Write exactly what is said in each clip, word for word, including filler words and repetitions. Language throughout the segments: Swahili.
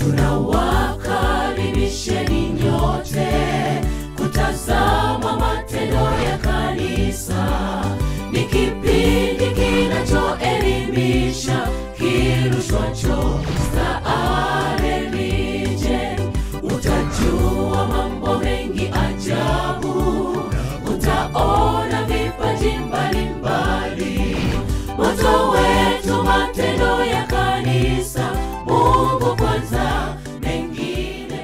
tunawakaribisheni nyote kutazama matendo ya kanisa. Ni kipindi kinachoelimisha kirushwacho Star Religion. Utajua mambo mengi ajabu, utaona vipaji mbalimbali. Moto wetu matendo ya kanisa, Mungu kwanza, mengine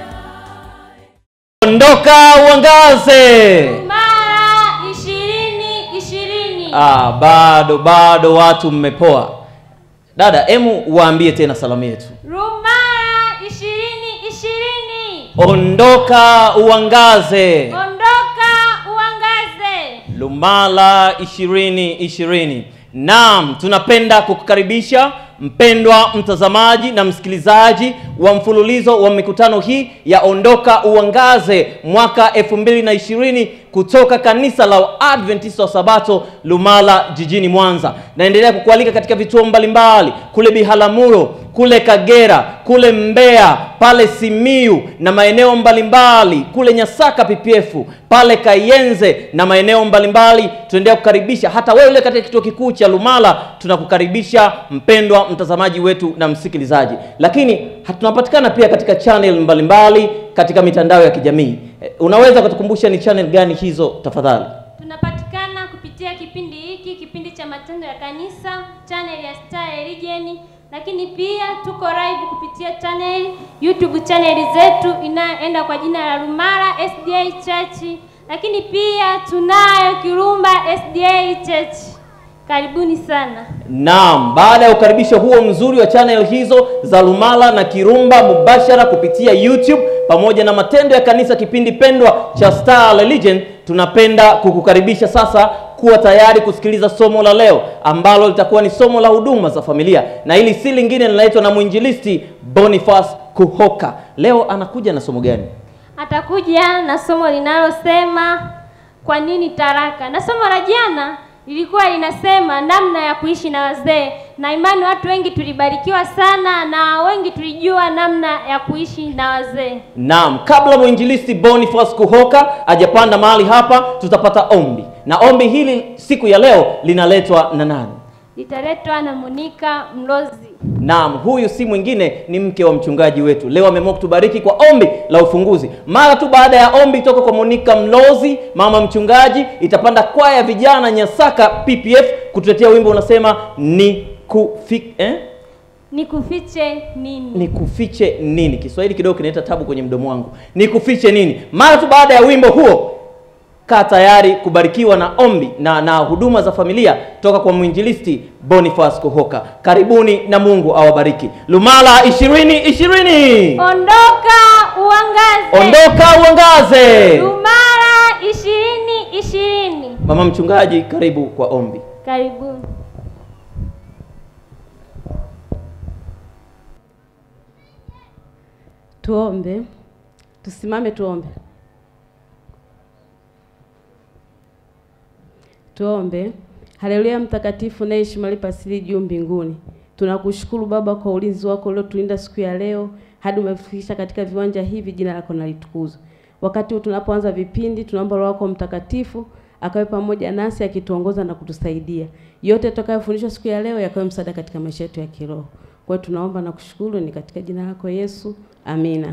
baadaye. Ondoka uangaze. Mara ishirini ishirini. Ah, bado bado watu mmepoa. Dada, emu waambie tena salamu yetu. Rumara ishirini ishirini. Ondoka uangaze. Ondoka uangaze. Lumala ishirini ishirini. Naam, tunapenda kukukaribisha mpendwa mtazamaji na msikilizaji wa mfululizo wa mikutano hii ya Ondoka Uangaze mwaka elfu mbili na ishirini kutoka kanisa la Adventista wa Sabato Lumala jijini Mwanza. Naendelea kukualika katika vituo mbalimbali kule Biharamulo, kule Kagera, kule Mbeya, pale Simiyu na maeneo mbalimbali, kule Nyasaka P P F, pale Kayenze na maeneo mbalimbali. Tuendelea kukaribisha hata wewe ule katika kituo kikuu cha Lumala, tunakukaribisha mpendwa mtazamaji wetu na msikilizaji. Lakini tunapatikana pia katika channel mbalimbali katika mitandao ya kijamii. Unaweza kutukumbusha ni channel gani hizo tafadhali? Tunapatikana kupitia kipindi hiki, kipindi cha matendo ya kanisa, channel ya Star Religion, lakini pia tuko live kupitia channel YouTube channel zetu inaenda kwa jina la Lumala S D A Church, lakini pia tunayo Kirumba S D A Church. Karibuni sana. Naam, baada ya ukaribisho huo mzuri wa channel hizo za Lumala na Kirumba mubashara kupitia YouTube pamoja na matendo ya kanisa kipindi pendwa cha Star Religion, tunapenda kukukaribisha sasa kuwa tayari kusikiliza somo la leo ambalo litakuwa ni somo la huduma za familia, na hili si lingine linaitwa na mwinjilisti Boniface Kuhoka. Leo anakuja na somo gani? Atakuja na somo linalosema kwa nini taraka. Na somo la jana ilikuwa linasema namna ya kuishi na wazee, na imani watu wengi tulibarikiwa sana na wengi tulijua namna ya kuishi na wazee. Naam, kabla mwinjilisti Boniface Kuhoka hajapanda mahali hapa, tutapata ombi. Na ombi hili siku ya leo linaletwa na nani? Litaletwa na Monica Mlozi. Naam, huyu si mwingine ni mke wa mchungaji wetu. Leo ameamua kutubariki kwa ombi la ufunguzi. Mara tu baada ya ombi toka kwa Monica Mlozi, mama mchungaji, itapanda kwaya vijana Nyasaka P P F kutuletea wimbo unasema ni kufik eh? Nikufiche nini? Nikufiche nini? Kiswahili kidogo kinaleta tabu kwenye mdomo wangu. Nikufiche nini? Mara tu baada ya wimbo huo, kaa tayari kubarikiwa na ombi na na huduma za familia toka kwa mwinjilisti Boniface Kuhoka. Karibuni na Mungu awabariki. Lumala ishirini ishirini. Ondoka uangaze. Ondoka uangaze. Lumala ishirini ishirini. Mama mchungaji, karibu kwa ombi. Karibu. Tuombe. Tusimame tuombe. Tuombe. Haleluya mtakatifu na heshima lipasili juu mbinguni. Tunakushukuru Baba kwa ulinzi wako uliotulinda siku ya leo hadi umefikisha katika viwanja hivi, jina lako na litukuzwe. Wakati huu tunapoanza vipindi, tunaomba Roho wako Mtakatifu akawe pamoja nasi akituongoza na kutusaidia. Yote tutakayofundishwa siku ya leo yakawe msaada katika maisha yetu ya kiroho. Kwa hiyo tunaomba na kushukuru ni katika jina lako Yesu. Amina.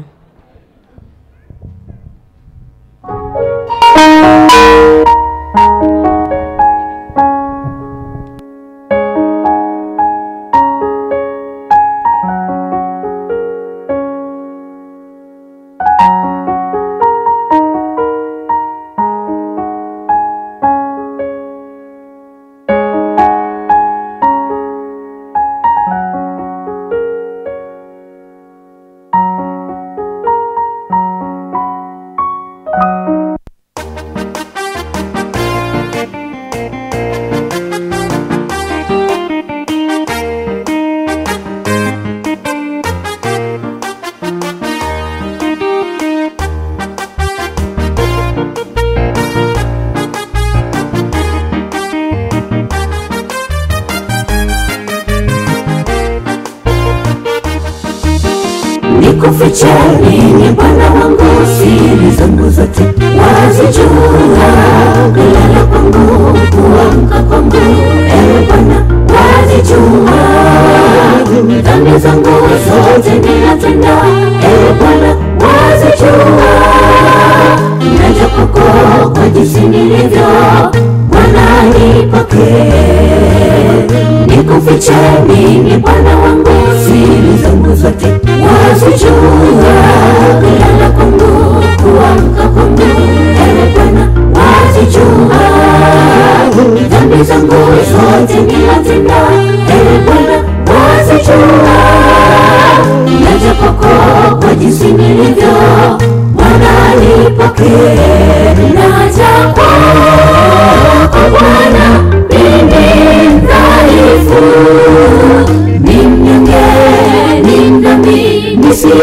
nikufiche nini Bwana wangu, siri zangu zote wazijua. Kulala kwangu, kuamka kwangu, ewe Bwana wazijua. Dhambi zangu zote ninatenda, ewe Bwana wazijua. Naja kwako kwa jinsi nilivyo, Bwana nipokee. Nikufiche nini Bwana wangu, siri zangu zote wazijua. Kulala kwangu, kuamka kwangu, ewe Bwana wazijua. Dhambi zangu zote ninatenda, ewe Bwana wazijua. Naja kwako kwa jinsi nilivyo, Bwana nipokee. Naja kwako Bwana, mimi mdhaifu, ni mnyonge, ni mdhambi nisiyestahili.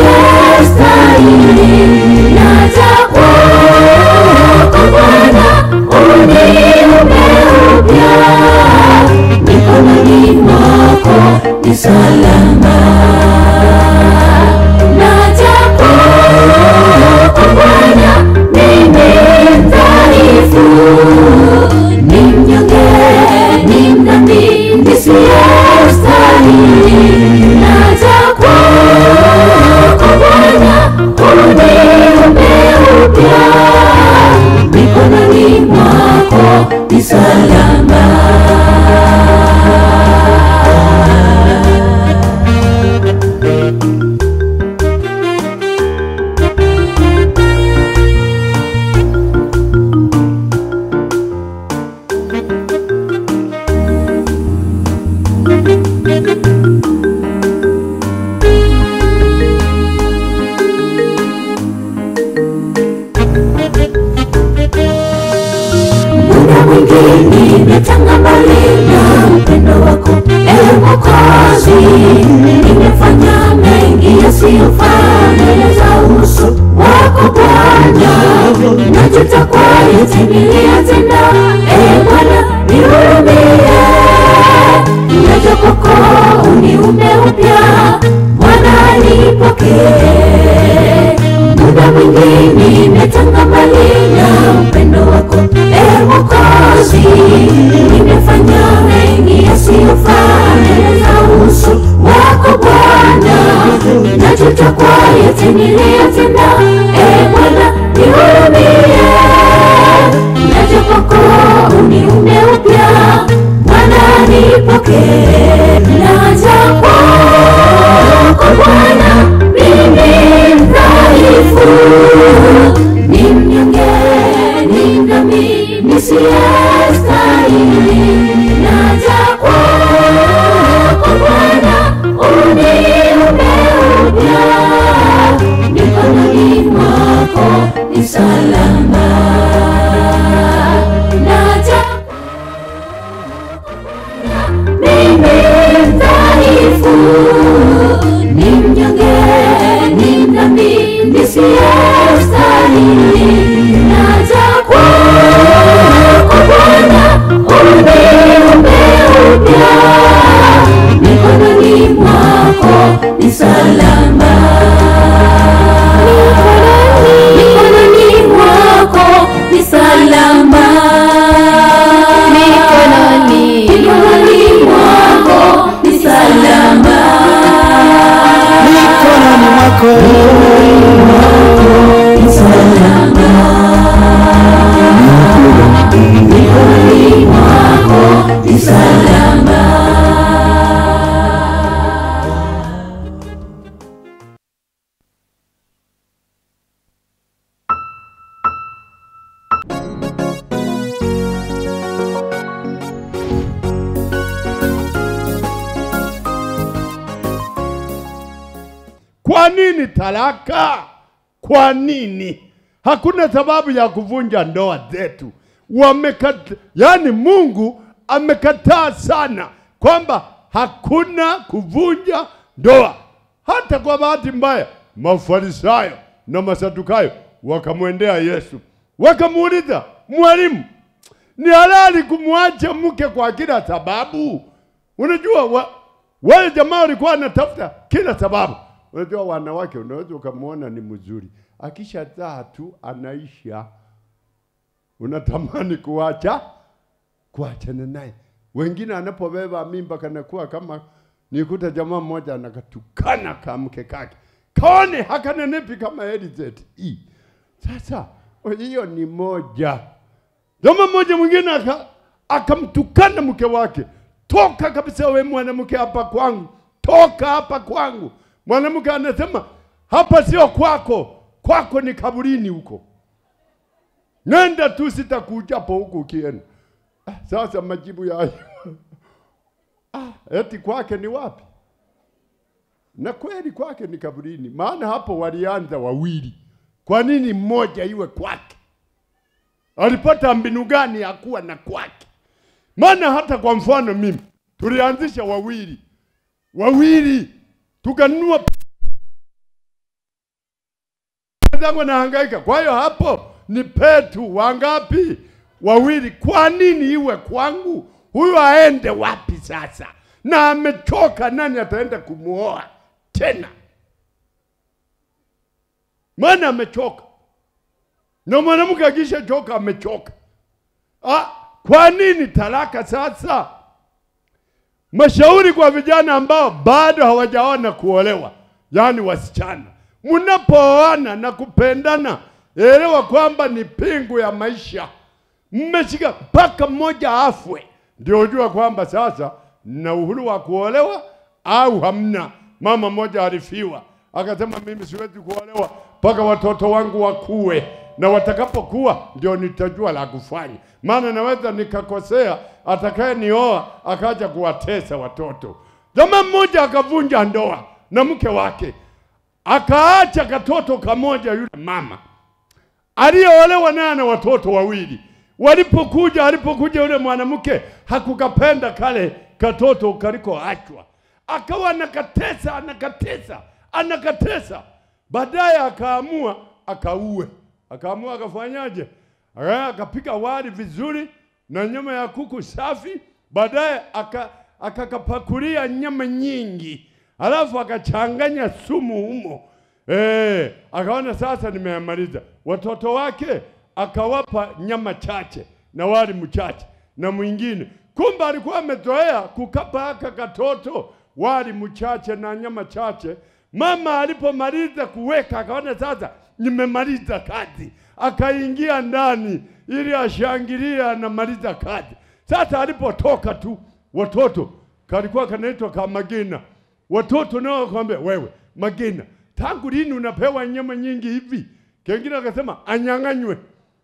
Naja kwako Bwana, uniumbe upya, mikononi mwako ni salama. Naja kwako Bwana, mimi mdhaifu, ni mnyonge, ni mdhambi nisiyestahili. Naja kwako Bwana, uniumbe upya, mikononi mwako ni salama. Nimetanga mbali na upendo wako, ewe Mwokozi. Nimefanya mengi yasiyofaa mbele za uso wako Bwana. Najuta kwa yote niliyotenda, ewe Bwana nihurumie. Naja kwako uniumbe upya, Bwana nipokee. Muda mwingi nimetanga mbali na upendo wako, ewe Mwokozi. Nimefanya mengi yasiyofaa mbele za uso wako Bwana. Najuta kwa yote niliyotenda, ewe Bwana nihurumie. Naja kwako uniumbe upya, Bwana nipokee. Naja kwako Bwana, mimi mdhaifu, ni mnyonge, ni mdhambi nisiyestahili. Naja kwako Bwana, uniumbe upya, mikononi mwako ni salama. Naja kwako mimi mdhaifu, ni mnyonge, ni mdhambi nisiyestahili. Naja kwako Bwana, uniumbe upya, mikononi mwako ni salama. Mikononi mwako ni salama. Mikononi, mikononi mwako ni salama. Mikononi mwako ni salama. Mikononi mwako ni salama. Kwa nini talaka? Kwa nini? Hakuna sababu ya kuvunja ndoa zetu. Wamekata, yani Mungu amekataa sana kwamba hakuna kuvunja ndoa. Hata kwa bahati mbaya Mafarisayo na Masadukayo wakamwendea Yesu, wakamuuliza, mwalimu, ni halali kumwacha mke kwa kila sababu? Unajua wa, wale jamaa walikuwa wanatafuta kila sababu. Unajua wanawake unaweza ukamwona ni mzuri, akishazaa tu anaisha, unatamani kuacha kuachana naye. Wengine anapobeba mimba kanakuwa kama, nikuta jamaa mmoja anakatukana kamke kake, kaone hakanenepi kama Elizabeth. I. Sasa hiyo ni moja. Jamaa mmoja mwingine aka akamtukana mke wake, toka kabisa wewe mwanamke hapa kwangu, toka hapa kwangu. Mwanamke anasema hapa sio kwako, kwako ni kaburini huko, nenda tu, sitakuja hapo huko ukienda. Ah, sasa majibu ya ah, eti kwake ni wapi? Na kweli kwake ni kaburini, maana hapo walianza wawili. Kwa nini mmoja iwe kwake? Alipata mbinu gani ya kuwa na kwake? Maana hata kwa mfano mimi tulianzisha wawili wawili, tukanunua zangu na hangaika. Kwa hiyo hapo ni petu wangapi? Wawili. Kwa nini iwe kwangu? Huyu aende wapi sasa? Na amechoka, nani ataenda kumuoa tena? Maana amechoka. Na mwanamke akisha choka amechoka. Ah, kwa nini talaka sasa? Mashauri kwa vijana ambao bado hawajaona kuolewa, yani wasichana, mnapooana na kupendana, elewa kwamba ni pingu ya maisha. Mmeshika mpaka mmoja afwe, ndio ujua kwamba sasa na uhuru wa kuolewa au hamna. Mama mmoja alifiwa, akasema mimi siwezi kuolewa mpaka watoto wangu wakue, na watakapokuwa ndio nitajua la kufanya, maana naweza nikakosea, atakaye nioa akaja kuwatesa watoto. Jamaa mmoja akavunja ndoa na mke wake, akaacha katoto kamoja. Yule mama aliyeolewa naye na watoto wawili, walipokuja alipokuja yule mwanamke hakukapenda kale katoto kaliko achwa, akawa anakatesa anakatesa anakatesa. Baadaye akaamua akauwe, akaamua akafanyaje? Akapika wali vizuri na nyama ya kuku safi. Baadaye akakapakulia nyama nyingi, alafu akachanganya sumu humo. Eh, akaona sasa nimemaliza. Watoto wake akawapa nyama chache na wali mchache na mwingine. Kumbe alikuwa amezoea kukapa haka katoto wali mchache na nyama chache. Mama alipomaliza kuweka akaona sasa nimemaliza kazi, akaingia ndani ili ashangilie anamaliza kazi. Sasa alipotoka tu, watoto kalikuwa kanaitwa kama Magina, watoto nao wakamwambia, wewe Magina, tangu lini unapewa nyama nyingi hivi? Kengine akasema anyang'anywe.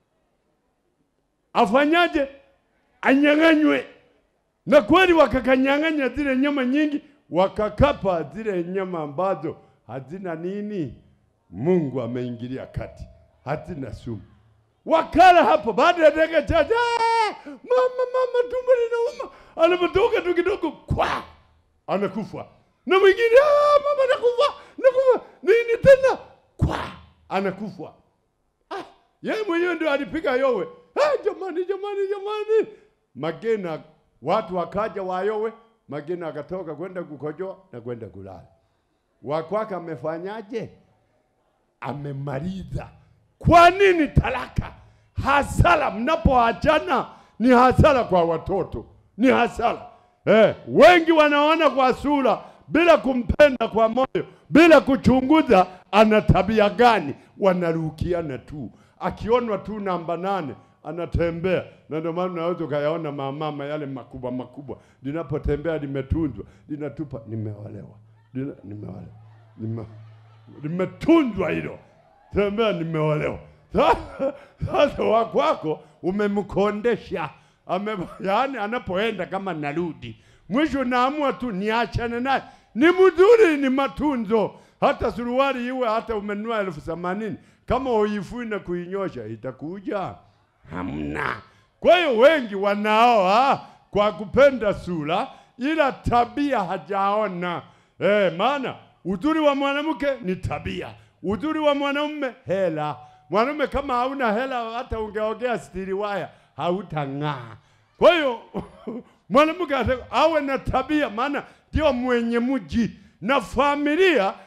Afanyaje? Anyang'anywe. Na kweli wakakanyang'anya zile nyama nyingi, wakakapa zile nyama ambazo hazina nini? Mungu ameingilia kati, hazina sumu. Wakala hapo, baada ya dakika chache, mama mama tumbo linauma. Anapotoka tu kidogo, kwa anakufa. Na mwingine, ah, mama nakufa, nakufa. Nini tena? Kwa anakufa. Ah, yeye mwenyewe ndio alipiga yowe. Ah, jamani jamani jamani. Magena, watu wakaja wayowe, Magena akatoka kwenda kukojoa na kwenda kulala. Wakwaka amefanyaje? Amemaliza. Kwa nini talaka? Hasara mnapoachana ni hasara kwa watoto, ni hasara. Eh, wengi wanaona kwa sura bila kumpenda kwa moyo, bila kuchunguza ana tabia gani, wanarukiana tu. Akionwa tu namba nane anatembea, na ndio maana unaweza ukayaona mama yale makubwa makubwa, linapotembea limetunzwa, linatupa nimeolewa, lina nimeolewa, nime limetunzwa hilo, tembea nimeolewa. Sasa wakwako umemkondesha, ame yani anapoenda kama narudi, mwisho naamua tu niachane naye. Ni mzuri, ni matunzo. Hata suruali iwe hata umenunua elfu themanini, kama uifui na kuinyosha itakuja hamna. Kwa hiyo wengi wanaoa kwa kupenda sura, ila tabia hajaona. Eh, maana uzuri wa mwanamke ni tabia, uzuri wa mwanamume hela. Mwanamume kama hauna hela, hata ungeogea stiri waya hautang'aa. Kwa hiyo mwanamke awe na tabia, maana ndio mwenye mji, na familia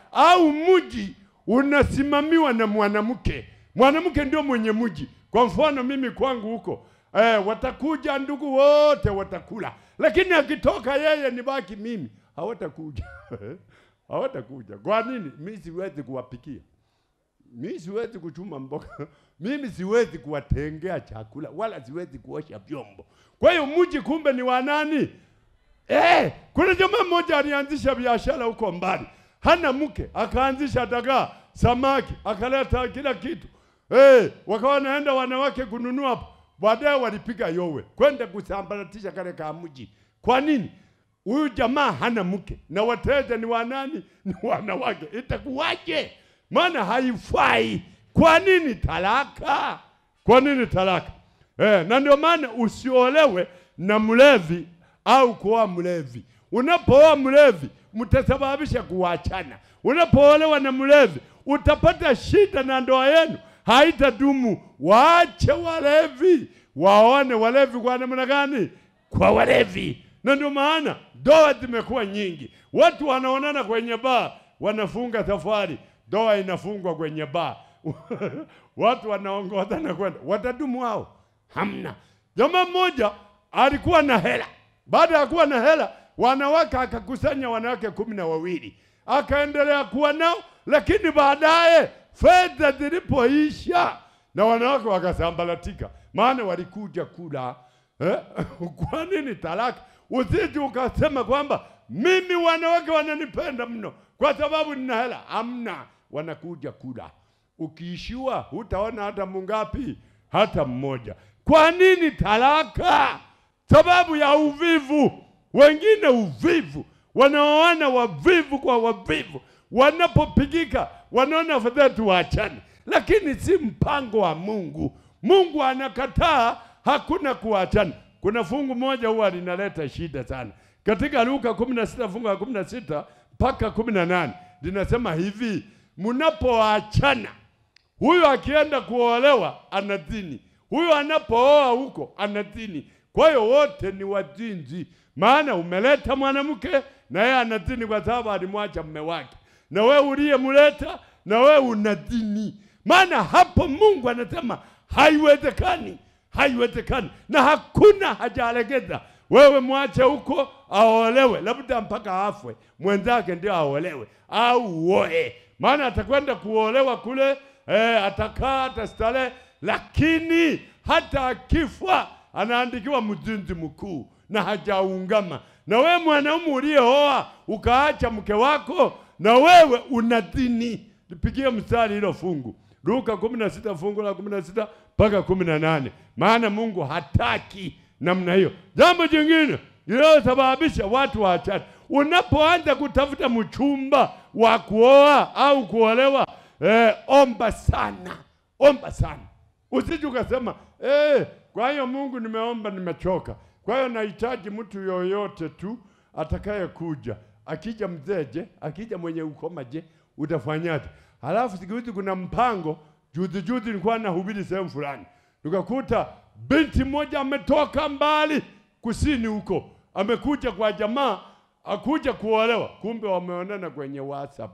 au mji unasimamiwa na mwanamke. Mwanamke ndio mwenye mji. Kwa mfano mimi kwangu huko, eh, watakuja ndugu wote watakula. Lakini akitoka yeye nibaki mimi, hawatakuja. Hawatakuja. Kwa nini? Mimi siwezi kuwapikia. Mimi siwezi kuchuma mboga. Mimi siwezi kuwatengea chakula wala siwezi kuosha vyombo. Kwa hiyo mji kumbe ni wa nani? Eh, kuna jamaa mmoja alianzisha biashara huko mbali. Hana mke, akaanzisha dagaa, samaki, akaleta kila kitu. Eh, wakawa naenda wanawake kununua hapo. Baadaye walipiga yowe kwenda kusambaratisha kale ka mji. Kwa nini? Huyu jamaa hana mke na wateja ni wanani? Ni wanawake. Itakuwaje? Maana haifai. Kwa nini talaka? Kwa nini talaka? Eh, na ndio maana usiolewe na mlevi au kuoa mlevi. Unapooa mlevi mtasababisha kuachana. Unapoolewa na mlevi utapata shida na ndoa yenu haitadumu. Waache walevi. Waone walevi kwa namna gani? Kwa walevi. Na ndio maana ndoa zimekuwa nyingi. Watu wanaonana kwenye baa, wanafunga safari, ndoa inafungwa kwenye baa. Watu wanaongozana kwenda, watadumu hao? Hamna. Jamaa mmoja alikuwa na hela. Baada ya kuwa na hela, wanawake akakusanya wanawake kumi na wawili. Akaendelea kuwa nao, lakini baadaye fedha zilipoisha na wanawake wakasambalatika. Maana walikuja kula. Eh? Kwa nini talaka? Usije ukasema kwamba mimi wanawake wananipenda mno kwa sababu nina hela. Hamna, wanakuja kula. Ukiishiwa hutaona hata mungapi, hata mmoja. Kwa nini talaka? Sababu ya uvivu. Wengine uvivu, wanaoana wavivu kwa wavivu. Wanapopigika wanaona afadhali tuachane, lakini si mpango wa Mungu. Mungu anakataa, hakuna kuachana. Kuna fungu moja huwa linaleta shida sana. Katika Luka kumi na sita fungu la kumi na sita mpaka kumi na nane linasema hivi, mnapoachana, huyu akienda kuolewa anadhini, huyu anapooa huko anadhini. Kwa hiyo wote ni wazinzi. Maana umeleta mwanamke na yeye anadhini kwa sababu alimwacha mume wake. Na wewe uliyemleta na wewe unadhini. Maana hapo Mungu anasema haiwezekani. Haiwezekani. Na hakuna hajalegeza. Wewe mwache huko aolewe, labda mpaka afwe, mwenzake ndio aolewe au uoe. Maana atakwenda kuolewa kule, eh, atakaa atastarehe, lakini hata akifa anaandikiwa mzinzi mkuu na hajaungama. Na wewe mwanaume uliyeoa ukaacha mke wako, na wewe unadhini. Nipigie mstari hilo fungu. Luka kumi na sita fungu la kumi na sita mpaka kumi na nane. Maana Mungu hataki namna hiyo. Jambo jingine linalosababisha watu waachane, unapoanza kutafuta mchumba wa kuoa au kuolewa, eh, omba sana. Omba sana. Usije ukasema, eh, kwa hiyo Mungu nimeomba nimechoka. Kwa hiyo nahitaji mtu yoyote tu atakaye kuja. Akija mzeje, akija mwenye ukoma je, utafanyaje? Halafu siku hizi kuna mpango. Juzi juzi nilikuwa nahubiri sehemu fulani, nikakuta binti mmoja ametoka mbali kusini huko, amekuja kwa jamaa, akuja kuolewa. Kumbe wameonana kwenye WhatsApp.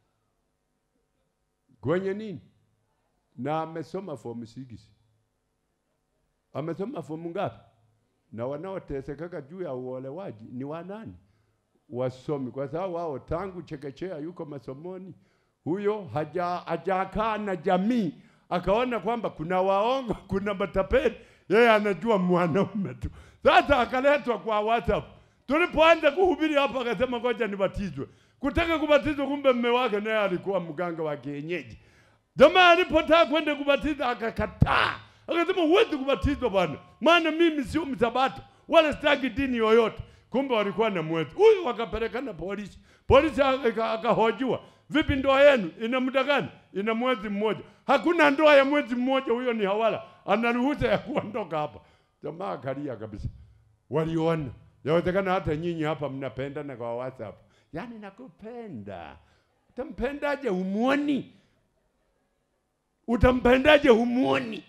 Kwenye nini? Na amesoma form six. Amesoma form ngapi? Na wanaoteseka juu ya uolewaji ni wanani? Wasomi. Kwa sababu wao tangu chekechea yuko masomoni. Huyo haja hajakaa na jamii, akaona kwamba kuna waongo, kuna matapeli, yeye anajua mwanaume tu. Sasa akaletwa kwa WhatsApp. Tulipoanza kuhubiri hapa akasema ngoja nibatizwe. Kutaka kubatizwa, kumbe mume wake naye alikuwa mganga wa kienyeji. Jamaa alipotaka kwenda kubatiza akakataa. Akasema huwezi kubatizwa bwana, maana mimi sio msabato wala sitaki dini yoyote. Kumbe walikuwa na mwezi. Huyu wakapelekana polisi. Polisi akahojiwa, vipi ndoa yenu ina muda gani? Ina mwezi mmoja. Hakuna ndoa ya mwezi mmoja, huyo ni hawala, ana ruhusa ya kuondoka hapa. Jamaa kalia kabisa. Waliona yawezekana hata nyinyi hapa mnapendana kwa WhatsApp. Yaani nakupenda. Utampendaje humuoni? Utampendaje humuoni?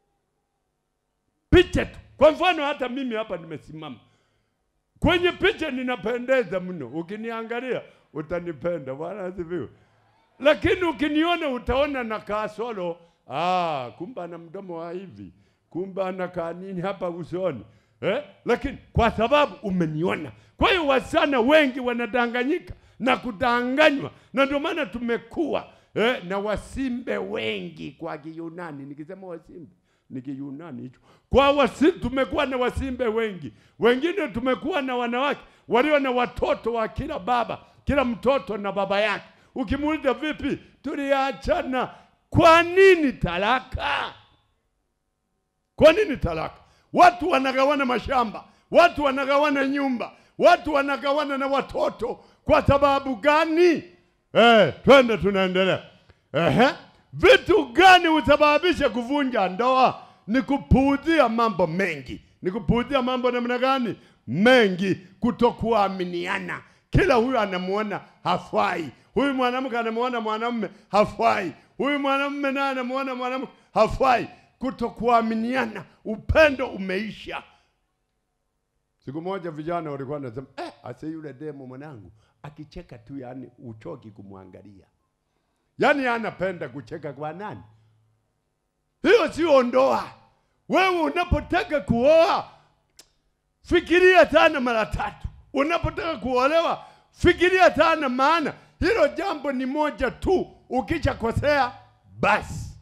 Picha tu. Kwa mfano hata mimi hapa nimesimama. Kwenye picha ninapendeza mno. Ukiniangalia utanipenda. Bwana asifiwe. Lakini ukiniona utaona na kasoro, ah, kumbe ana mdomo wa hivi, kumbe ana kanini hapa usoni. Eh? Lakini kwa sababu umeniona. Kwa hiyo wasichana wengi wanadanganyika na kudanganywa. Na ndio maana tumekuwa eh, na wasimbe wengi kwa Kiyunani. Nikisema wasimbe ni Kiyunani hicho. Kwa wasimbe tumekuwa na wasimbe wengi. Wengine tumekuwa na wanawake walio na watoto wa kila baba, kila mtoto na baba yake. Ukimuuliza vipi, tuliachana. Kwa nini talaka? Kwa nini talaka? Watu wanagawana mashamba, watu wanagawana nyumba, watu wanagawana na watoto. Kwa sababu gani? Eh, twende tunaendelea. Ehe. Vitu gani usababisha kuvunja ndoa? Ni kupuuzia mambo mengi. Ni kupuuzia mambo namna gani? Mengi. Kutokuaminiana. Kila huyu anamuona hafai. Huyu mwanamke anamuona mwanamume hafai. Huyu mwanamume naye anamuona mwanamke hafai. Kutokuaminiana, upendo umeisha. Siku moja vijana walikuwa wanasema, eh, ase yule demo mwanangu akicheka tu, yani uchoki kumwangalia. Yani anapenda kucheka kwa nani? Hiyo sio ndoa. Wewe unapotaka kuoa, fikiria sana mara tatu. Unapotaka kuolewa, fikiria sana, maana hilo jambo ni moja tu. Ukicha kosea basi.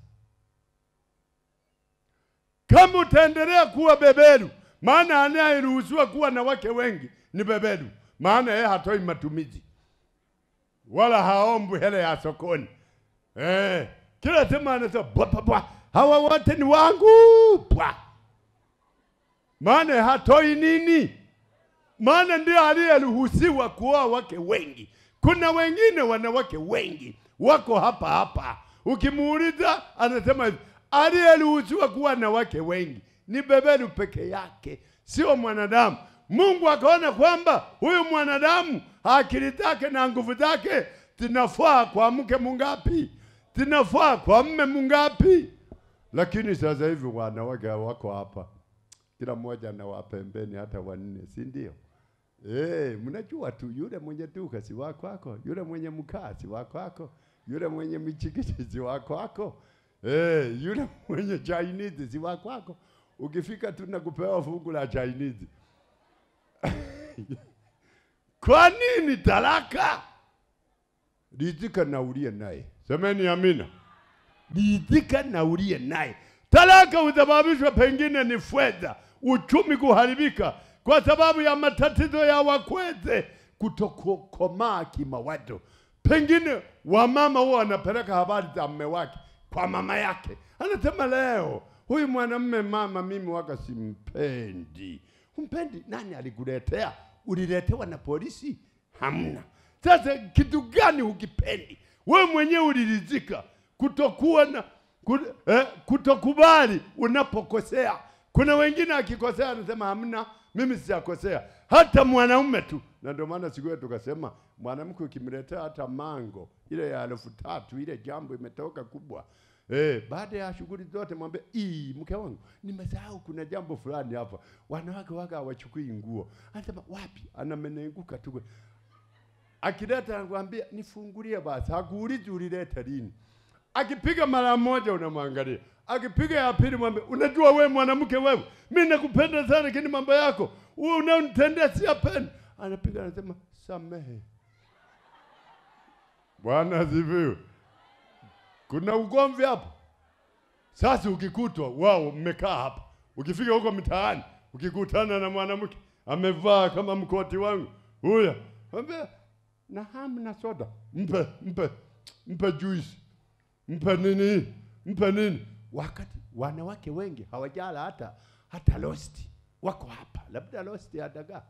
Kama utaendelea kuwa beberu, maana anayeruhusiwa kuwa na wake wengi ni beberu, maana yeye hatoi matumizi wala haombi hela ya sokoni. Eh, kila sema anasema bwa bwa, hawa wote ni wangu bwa, maana hatoi nini? Maana ndio aliyeruhusiwa kuoa wake wengi. Kuna wengine wanawake wengi wako hapa hapa, ukimuuliza anasema hivi, aliyeruhusiwa kuwa na wake wengi ni beberu peke yake, sio mwanadamu. Mungu akaona kwamba huyu mwanadamu akili zake na nguvu zake zinafaa kwa mke mungapi, zinafaa kwa mme mungapi. Lakini sasa hivi wanawake wako hapa, kila mmoja na wapembeni hata wanne, si ndio? Eh, mnajua tu yule mwenye duka si wako wako, yule mwenye mkaa si wako wako, yule mwenye michikichi si wako wako. Eh, yule mwenye Chinese si wako wako. Ukifika tu na kupewa fungu la Chinese. Kwa nini talaka? Ridhika na ulie naye. Semeni amina. Ridhika na ulie naye. Talaka husababishwa pengine ni fedha, uchumi kuharibika kwa sababu ya matatizo ya wakweze, kutokomaa kimawazo. Pengine wamama huwa wanapeleka habari za mume wake kwa mama yake. Anasema leo huyu mwanamume mama mimi waka simpendi. Umpendi? Nani alikuletea? Uliletewa na polisi? Hamna. Sasa kitu gani ukipendi? Wewe mwenyewe uliridhika kutokuwa na kut, eh, kutokubali unapokosea. Kuna wengine akikosea anasema hamna, mimi sijakosea. Hata mwanaume tu. Na ndio maana siku yetu tukasema mwanamke ukimletea hata mango ile ya elfu tatu, ile jambo imetoka kubwa. Eh, baada ya shughuli zote mwambie, "Ii, mke wangu, nimesahau kuna jambo fulani hapa." Wanawake waka hawachukui nguo. Anasema, "Wapi?" Anamenenguka tu. Akileta anakuambia, "Nifungulie basi." Hakuulizi ulileta lini. Akipiga mara moja unamwangalia. Akipiga ya pili mwambie, "Unajua wewe mwanamke wewe, mimi nakupenda sana lakini mambo yako wewe unaonitendea si yapenda." Anapiga anasema, "Samehe." Bwana asifiwe. Kuna ugomvi hapo. Sasa ukikutwa wao mmekaa hapa, ukifika huko mtaani, ukikutana na mwanamke amevaa kama mkoti wangu, huyo mwambie, "Na hamu na soda." Mpe, mpe, mpe juice. Mpe nini? Mpe nini? Wakati wanawake wengi hawajala hata hata rosti. Wako hapa, labda rosti ya dagaa.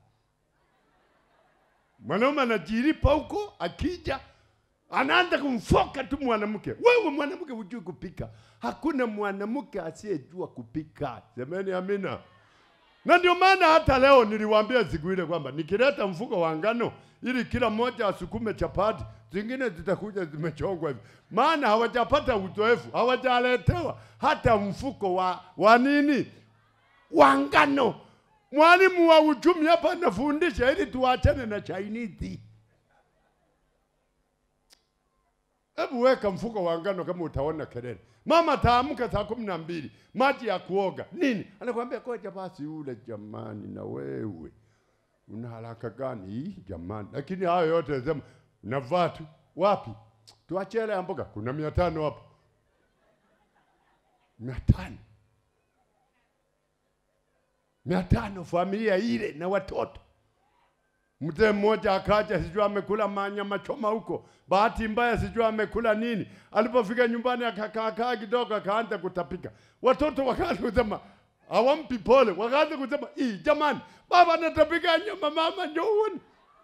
Mwanaume anajiripa huko, akija anaanza kumfoka tu mwanamke. Wewe mwanamke hujui kupika. Hakuna mwanamke asiyejua kupika. Semeni amina. Na ndio maana hata leo niliwaambia siku ile kwamba nikileta mfuko wa ngano ili kila mmoja asukume chapati, zingine zitakuja zimechongwa hivi. Maana hawajapata uzoefu, hawajaletewa hata mfuko wa wa nini? Wa ngano. Mwalimu wa uchumi hapa anafundisha ili tuachane na Chinese. Hebu weka mfuko wa ngano kama utaona kelele. Mama taamka saa kumi na mbili, maji ya kuoga. Nini? Anakuambia koja basi ule jamani na wewe. Una haraka gani hii jamani? Lakini hayo yote sema unavaa tu. Wapi? Tuachele ya mboga. Kuna mia tano hapo. Mia tano. Mia tano familia ile na watoto. Mzee mmoja akaja sijua amekula manyama choma huko. Bahati mbaya sijua amekula nini. Alipofika nyumbani akakaa kidogo akaanza kutapika. Watoto wakaanza kusema hawampi pole. Wakaanza kusema, "Ii jamani, baba anatapika nyama mama njooni."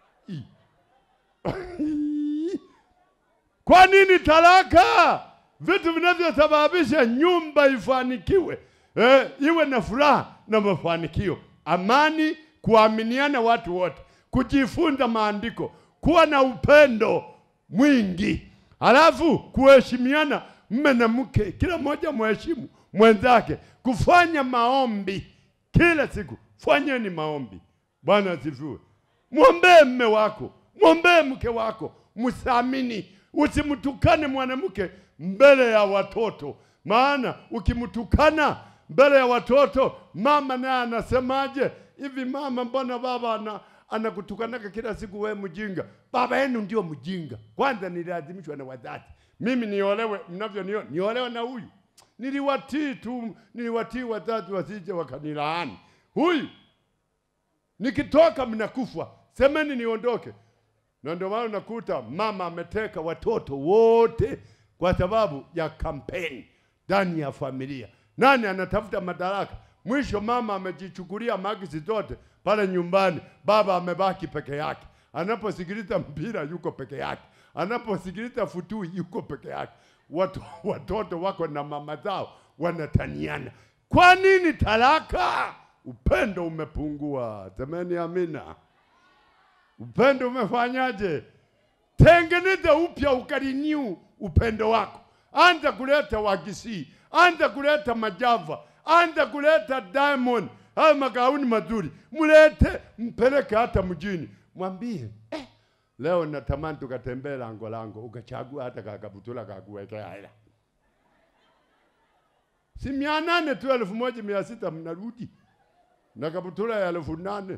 Kwa nini talaka? Vitu vinavyosababisha nyumba ifanikiwe. Eh, iwe na furaha na mafanikio. Amani, kuaminiana watu wote. Kujifunza maandiko, kuwa na upendo mwingi, halafu kuheshimiana mme na mke, kila mmoja mheshimu mwenzake, kufanya maombi kila siku. Fanyeni maombi. Bwana asifiwe. Muombee mme wako, muombee mke wako, msamini, usimtukane mwanamke mbele ya watoto, maana ukimtukana mbele ya watoto, mama naye anasemaje? Hivi mama, mbona baba ana anakutukanaka kila siku wewe mjinga? Baba yenu ndio mjinga. Kwanza nilazimishwa na wazazi. Mimi niolewe mnavyoniona, niolewe na huyu. Niliwatii tu, niliwatii wazazi wasije wakanilaani. Huyu nikitoka mnakufa. Semeni niondoke. Na ndio maana nakuta mama ameteka watoto wote kwa sababu ya kampeni ndani ya familia. Nani anatafuta madaraka? Mwisho mama amejichukulia magisi zote pale nyumbani, baba amebaki peke yake. Anaposikiliza mpira yuko peke yake. Anaposikiliza futui yuko peke yake. Watu, watoto wako na mama zao wanataniana. Kwa nini talaka? Upendo umepungua. Semeni amina. Upendo umefanyaje? Tengeneza upya, ukariniu upendo wako. Anza kuleta Wagisi, anza kuleta Majava, anza kuleta Diamond, haya magauni mazuri. Mulete, mpeleke hata mjini. Mwambie, eh, leo natamani tukatembea lango lango, ukachagua hata kakabutula kakuwekea hela. Si mia nane tu, elfu moja mia sita mnarudi. Na kabutula ya elfu nane.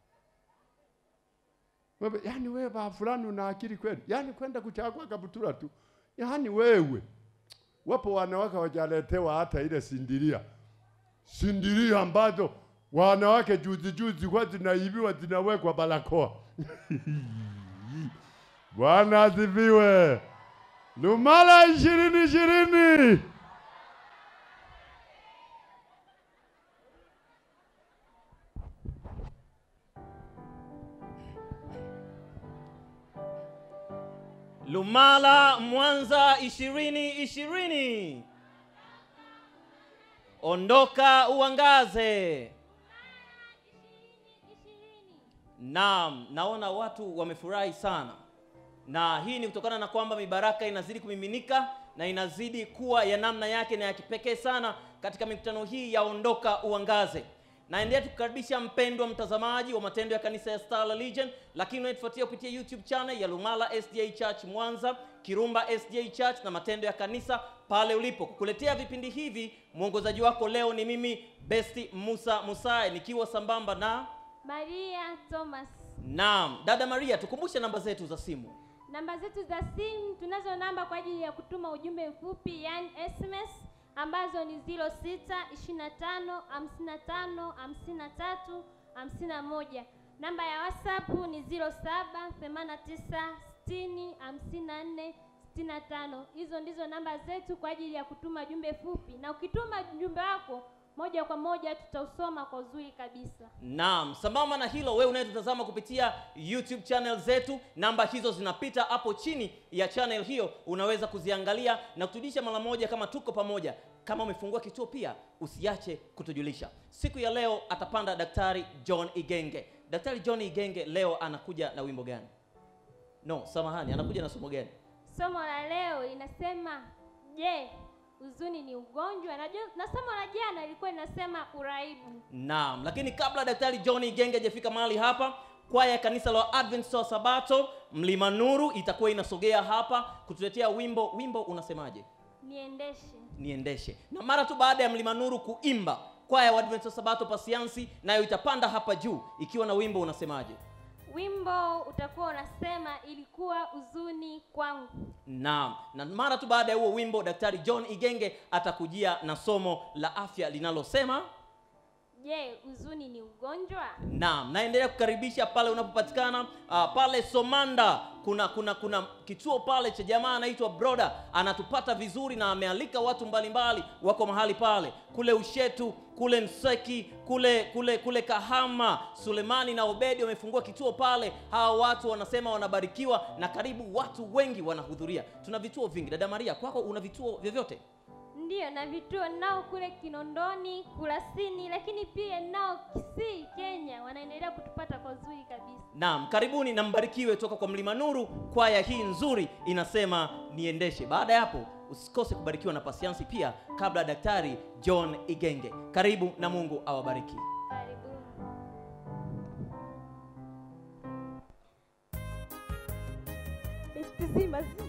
Wewe, yani wewe ba fulani una akili kweli? Yani kwenda kuchagua kabutula tu. Yani wewe. Wapo wanawake wajaletewa hata ile sindiria. Sindiria ambazo wanawake juzi juzi kwa zinaibiwa zinawekwa barakoa. Bwana asifiwe. Lumala ishirini ishirini. Lumala Mwanza ishirini ishirini. Ondoka uangaze. Naam, naona watu wamefurahi sana. Na hii ni kutokana na kwamba mibaraka inazidi kumiminika na inazidi kuwa ya namna yake na ya kipekee sana katika mikutano hii ya Ondoka Uangaze. Naendelea tukukaribisha mpendwa mtazamaji wa matendo ya kanisa ya Star Legion, lakini unatufuatia kupitia YouTube channel ya Lumala S D A Church Mwanza, Kirumba S D A Church na matendo ya kanisa pale ulipo. Kukuletea vipindi hivi, mwongozaji wako leo ni mimi Besti Musa Musae, nikiwa sambamba na Maria Thomas. Naam, dada Maria, tukumbushe namba zetu za simu. Namba zetu za simu, tunazo namba kwa ajili ya kutuma ujumbe mfupi, yani S M S, ambazo ni ziro sita ishirini na tano hamsini na tano hamsini na tatu hamsini na moja. Namba ya WhatsApp ni ziro saba themanini na tisa sitini hamsini na nne sitini na tano. Hizo ndizo namba zetu kwa ajili ya kutuma jumbe fupi, na ukituma jumbe wako moja kwa moja tutausoma kwa uzuri kabisa. Naam, sambamba na hilo, wewe unayetutazama kupitia YouTube channel zetu, namba hizo zinapita hapo chini ya channel hiyo, unaweza kuziangalia na kutujulisha mara moja kama tuko pamoja. Kama umefungua kituo pia usiache kutujulisha. Siku ya leo atapanda Daktari John Igenge. Daktari John Igenge leo anakuja na wimbo gani? No, samahani, anakuja na somo gani? Somo la leo linasema, je, huzuni ni ugonjwa? Na, na somo la jana ilikuwa inasema uraibu. Naam, lakini kabla Daktari John Igenge hajafika mahali hapa, kwaya ya kanisa la Adventista wa Sabato Mlima Nuru itakuwa inasogea hapa kutuletea wimbo. Wimbo unasemaje? Niendeshe. Niendeshe. Na mara tu baada ya Mlima Nuru kuimba, kwaya ya Adventista wa Sabato Pasiansi nayo itapanda hapa juu ikiwa na wimbo unasemaje? Wimbo utakuwa unasema ilikuwa huzuni kwangu. Naam, na mara tu baada ya huo wimbo Daktari John Igenge atakujia na somo la afya linalosema, je, huzuni ni ugonjwa? Naam, naendelea kukaribisha pale unapopatikana uh, pale Somanda kuna kuna kuna kituo pale cha jamaa anaitwa Broda, anatupata vizuri na amealika watu mbalimbali wako mahali pale. Kule Ushetu, kule Nseki, kule kule kule Kahama, Sulemani na Obedi wamefungua kituo pale. Hawa watu wanasema wanabarikiwa na karibu watu wengi wanahudhuria. Tuna vituo vingi. Dada Maria, kwako una vituo vyovyote? Ndiyo, na vituo nao kule Kinondoni, Kurasini, lakini pia nao Kisii, Kenya wanaendelea kutupata kwa uzuri kabisa. Naam, karibuni na mbarikiwe toka kwa Mlima Nuru. Kwaya hii nzuri inasema niendeshe. Baada ya hapo usikose kubarikiwa na Pasiansi pia kabla Daktari John Igenge. Karibu na Mungu awabariki. Karibu. Zima zima.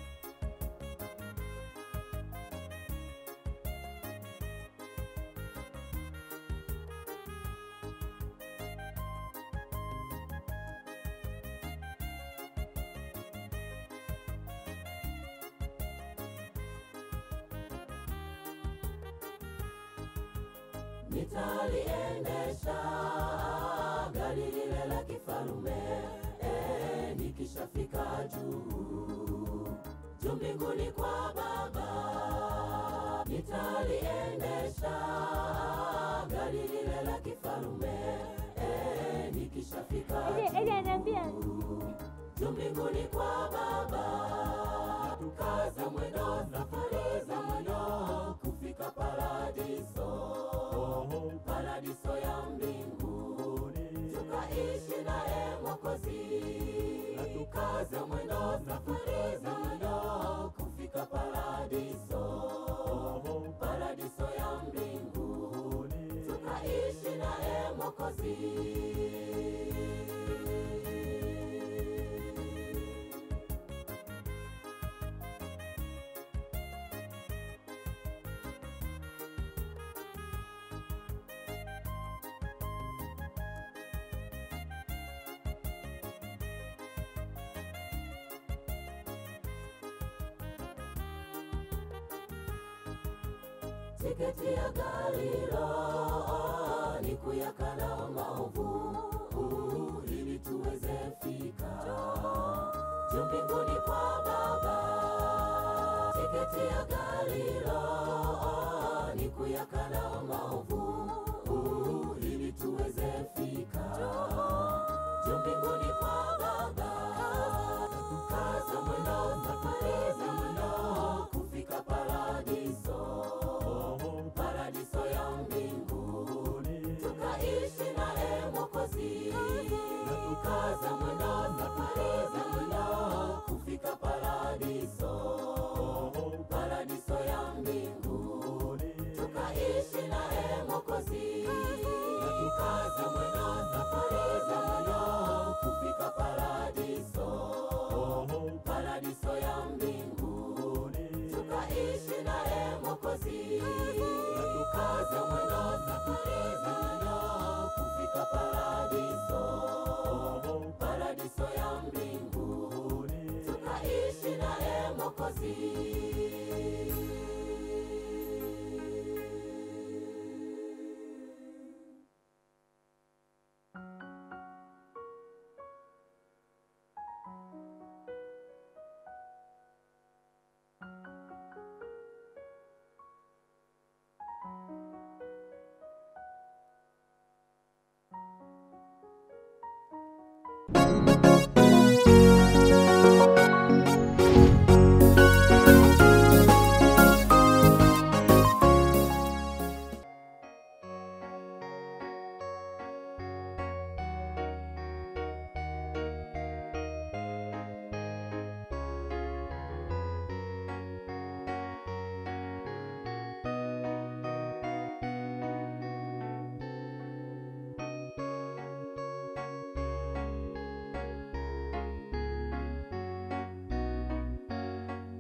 Nitaliendesha gari lile la kifalume, eh, nikishafika juu juu mbinguni kwa Baba. Nitaliendesha gari lile la kifalume, eh, nikishafika juu juu mbinguni kwa Baba. Tukaza mwendo, safari za mwendo kufika paradiso, paradiso ya mbinguni, tukaishi naye Mwokozi. Na tukaza mwendo, safari za mwendo kufika paradiso, paradiso ya mbinguni, tukaishi naye Mwokozi. Tiketi ya gari lo ni kuyakana maovu, ili tuweze fika juu mbinguni kwa Baba. Tiketi ya gari lo ni kuyakana maovu, ili tuweze fika juu mbinguni kwa Baba. Tukaza mwendo, safari za mwendo kufika paradiso, paradiso ya mbinguni, tukaishi naye Mwokozi. Na tukaza mwendo, safari za mwendo kufika paradiso, paradiso ya mbinguni, tukaishi naye Mwokozi. Na tukaza mwendo, safari za mwendo kufika paradiso, paradiso ya mbinguni, tukaishi naye Mwokozi. Na tukaza mwendo, safari za mwendo kufika paradiso, paradiso ya mbinguni, tukaishi naye Mwokozi.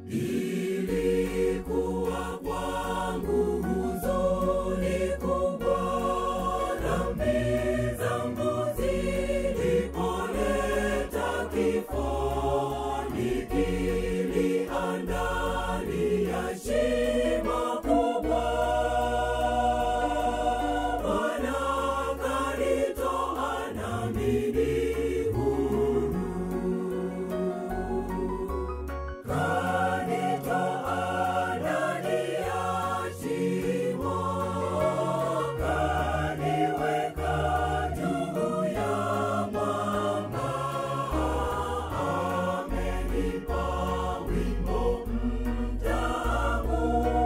Ilikuwa kwangu huzuni kubwa, dhambi zangu zilipoleta kifo, nikilia ndani ya shimo kubwa. Bwana kanitoa nami ni huru, kanitoa ndani ya shimo, kaniweka juu ya mwamba. Amenipa wimbo mtamu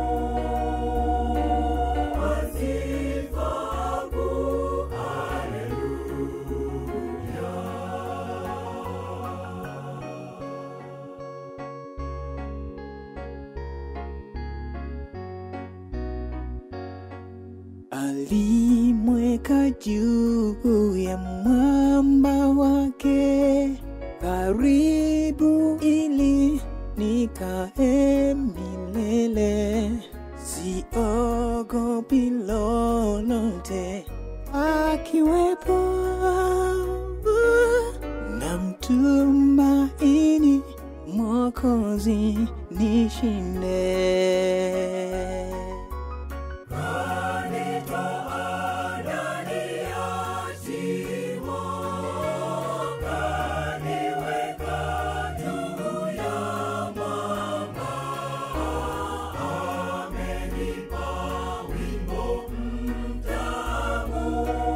wa sifa kuu. Haleluya. Alimweka juu ya mwamba wake, karibu ili nikae milele. Siogopi lolote, akiwepo na mtumaini Mwokozi nishinde. Kanitoa ndani ya shimo, kaniweka juu ya mwamba. Amenipa wimbo mtamu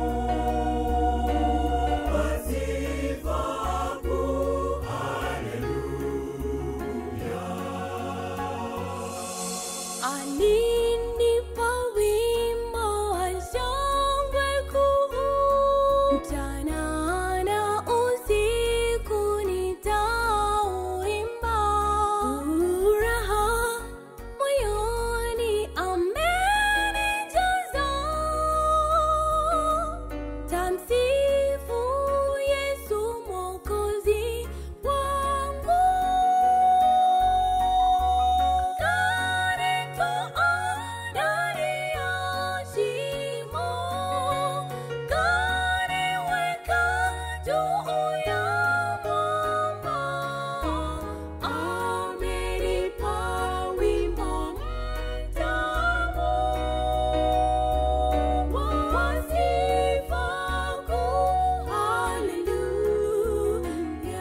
wa sifa kuu. Haleluya. Alinipa wimbo wa shangwe kuu, mchana na usiku nitauimba. Furaha moyoni amenijaza, tamsifu Yesu Mwokozi wangu. Kanitoa ndani ya shimo, kaniweka juu ya mwamba. Amenipa wimbo mtamu wa sifa kuu. Haleluya.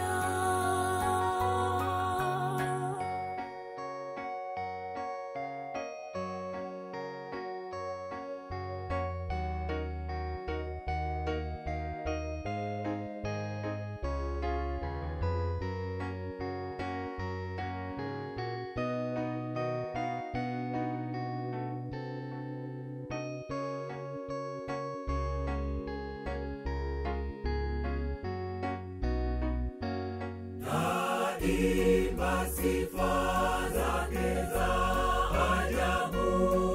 Naimba sifa zake za ajabu,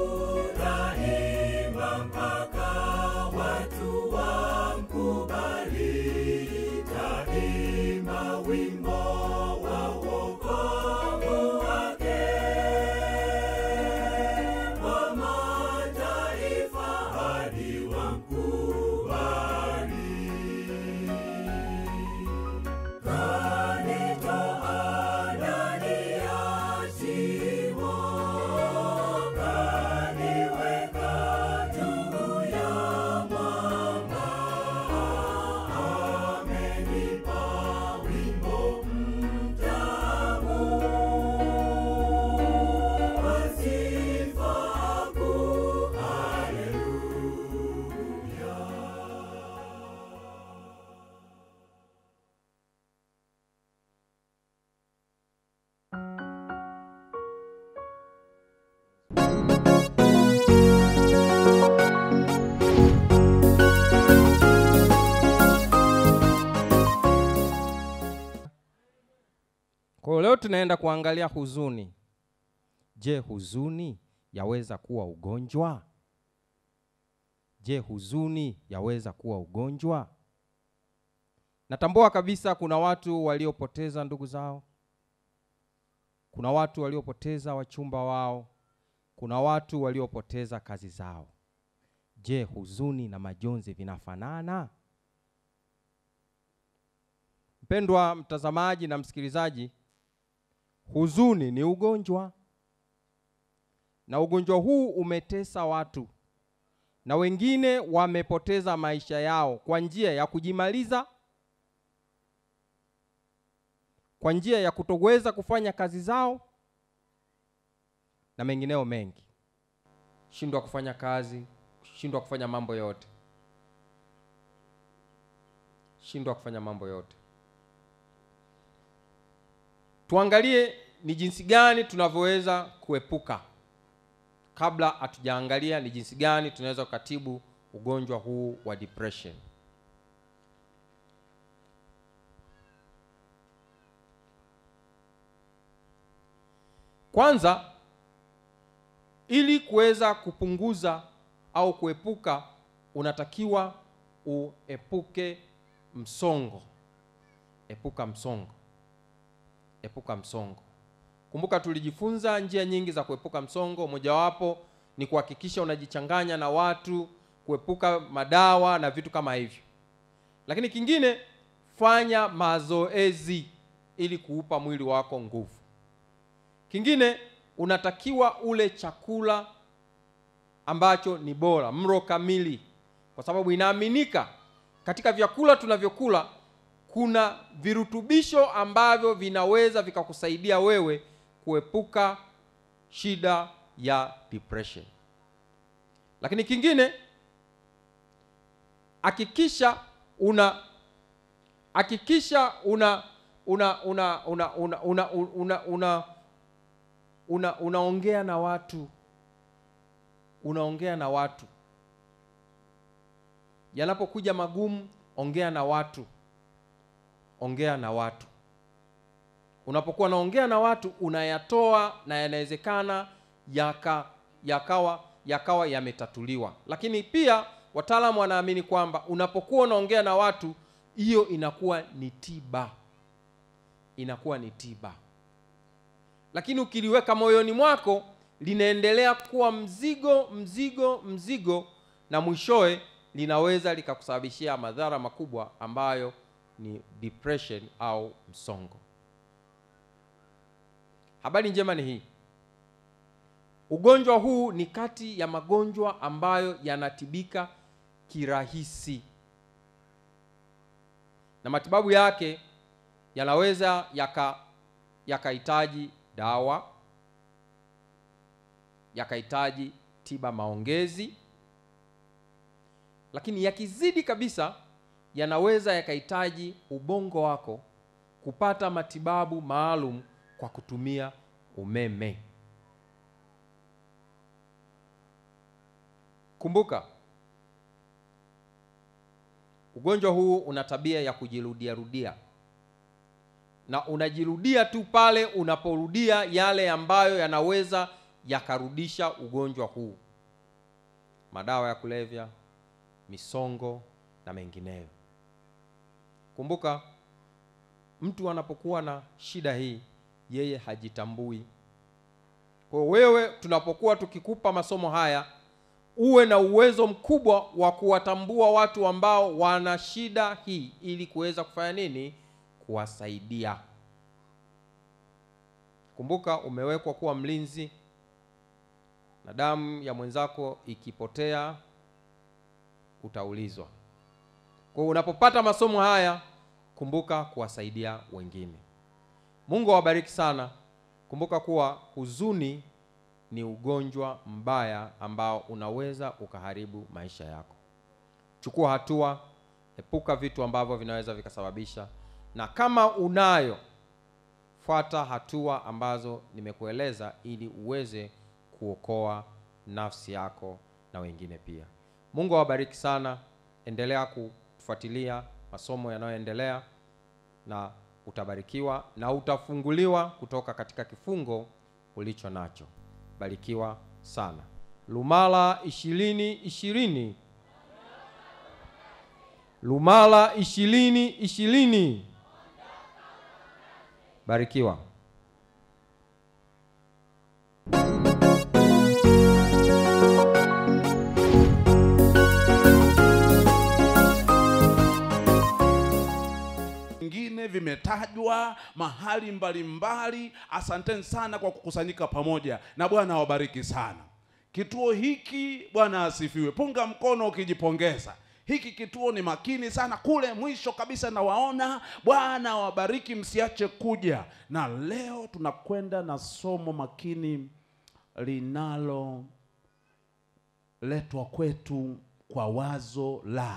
naimba mpaka watu wamkubali. Naimba wimbo wa wokovu wake, wa mataifa hadi wamkubali. Kanitoa ndani ya shimo, kaniweka juu ya mwamba. Amenipa wimbo mtamu wa sifa kuu. Haleluya. Kwa leo tunaenda kuangalia huzuni. Je, huzuni yaweza kuwa ugonjwa? Je, huzuni yaweza kuwa ugonjwa? Natambua kabisa kuna watu waliopoteza ndugu zao. Kuna watu waliopoteza wachumba wao, kuna watu waliopoteza kazi zao. Je, huzuni na majonzi vinafanana? Mpendwa mtazamaji na msikilizaji, huzuni ni ugonjwa, na ugonjwa huu umetesa watu, na wengine wamepoteza maisha yao kwa njia ya kujimaliza, kwa njia ya kutoweza kufanya kazi zao, na mengineo mengi. Shindwa kufanya kazi, shindwa kufanya mambo yote. Shindwa kufanya mambo yote. Tuangalie ni jinsi gani tunavyoweza kuepuka. Kabla hatujaangalia ni jinsi gani tunaweza kutibu ugonjwa huu wa depression. Kwanza, ili kuweza kupunguza au kuepuka, unatakiwa uepuke msongo. Epuka msongo. Epuka msongo. Kumbuka tulijifunza njia nyingi za kuepuka msongo. Mojawapo ni kuhakikisha unajichanganya na watu, kuepuka madawa na vitu kama hivyo. Lakini kingine, fanya mazoezi ili kuupa mwili wako nguvu. Kingine, unatakiwa ule chakula ambacho ni bora, mlo kamili, kwa sababu inaaminika katika vyakula tunavyokula kuna virutubisho ambavyo vinaweza vikakusaidia wewe kuepuka shida ya depression. Lakini kingine, hakikisha una hakikisha una una una una una una una una una unaongea na watu. Unaongea na watu. Yanapokuja magumu, ongea na watu. Ongea na watu. Unapokuwa naongea na watu, unayatoa na yanawezekana yaka yakawa yakawa yametatuliwa. Lakini pia wataalamu wanaamini kwamba unapokuwa unaongea na watu, hiyo inakuwa ni tiba. Inakuwa ni tiba. Lakini ukiliweka moyoni mwako, linaendelea kuwa mzigo, mzigo, mzigo, na mwishowe linaweza likakusababishia madhara makubwa ambayo ni depression au msongo. Habari njema ni hii. Ugonjwa huu ni kati ya magonjwa ambayo yanatibika kirahisi. Na matibabu yake yanaweza yaka yakahitaji dawa, yakahitaji tiba maongezi, lakini yakizidi kabisa yanaweza yakahitaji ubongo wako kupata matibabu maalum kwa kutumia umeme. Kumbuka, ugonjwa huu una tabia ya kujirudia rudia. Na unajirudia tu pale unaporudia yale ambayo yanaweza yakarudisha ugonjwa huu. Madawa ya kulevya, misongo na mengineyo. Kumbuka, mtu anapokuwa na shida hii, yeye hajitambui. Kwa wewe tunapokuwa tukikupa masomo haya, uwe na uwezo mkubwa wa kuwatambua watu ambao wana shida hii ili kuweza kufanya nini? Kuwasaidia. Kumbuka, umewekwa kuwa mlinzi, na damu ya mwenzako ikipotea utaulizwa. Kwa unapopata masomo haya, kumbuka kuwasaidia wengine. Mungu awabariki sana. Kumbuka kuwa huzuni ni ugonjwa mbaya ambao unaweza ukaharibu maisha yako. Chukua hatua, epuka vitu ambavyo vinaweza vikasababisha, na kama unayo, fuata hatua ambazo nimekueleza ili uweze kuokoa nafsi yako na wengine pia. Mungu awabariki sana. Endelea kufuatilia masomo yanayoendelea na utabarikiwa na utafunguliwa kutoka katika kifungo ulicho nacho. Barikiwa sana. Lumala ishirini ishirini. Lumala ishirini ishirini. Barikiwa. yametajwa mahali mbalimbali. Asanteni sana kwa kukusanyika pamoja, na Bwana awabariki sana. Kituo hiki, Bwana asifiwe. Punga mkono ukijipongeza. Hiki kituo ni makini sana. Kule mwisho kabisa nawaona. Bwana wabariki, msiache kuja. Na leo tunakwenda na somo makini linalo letwa kwetu kwa wazo la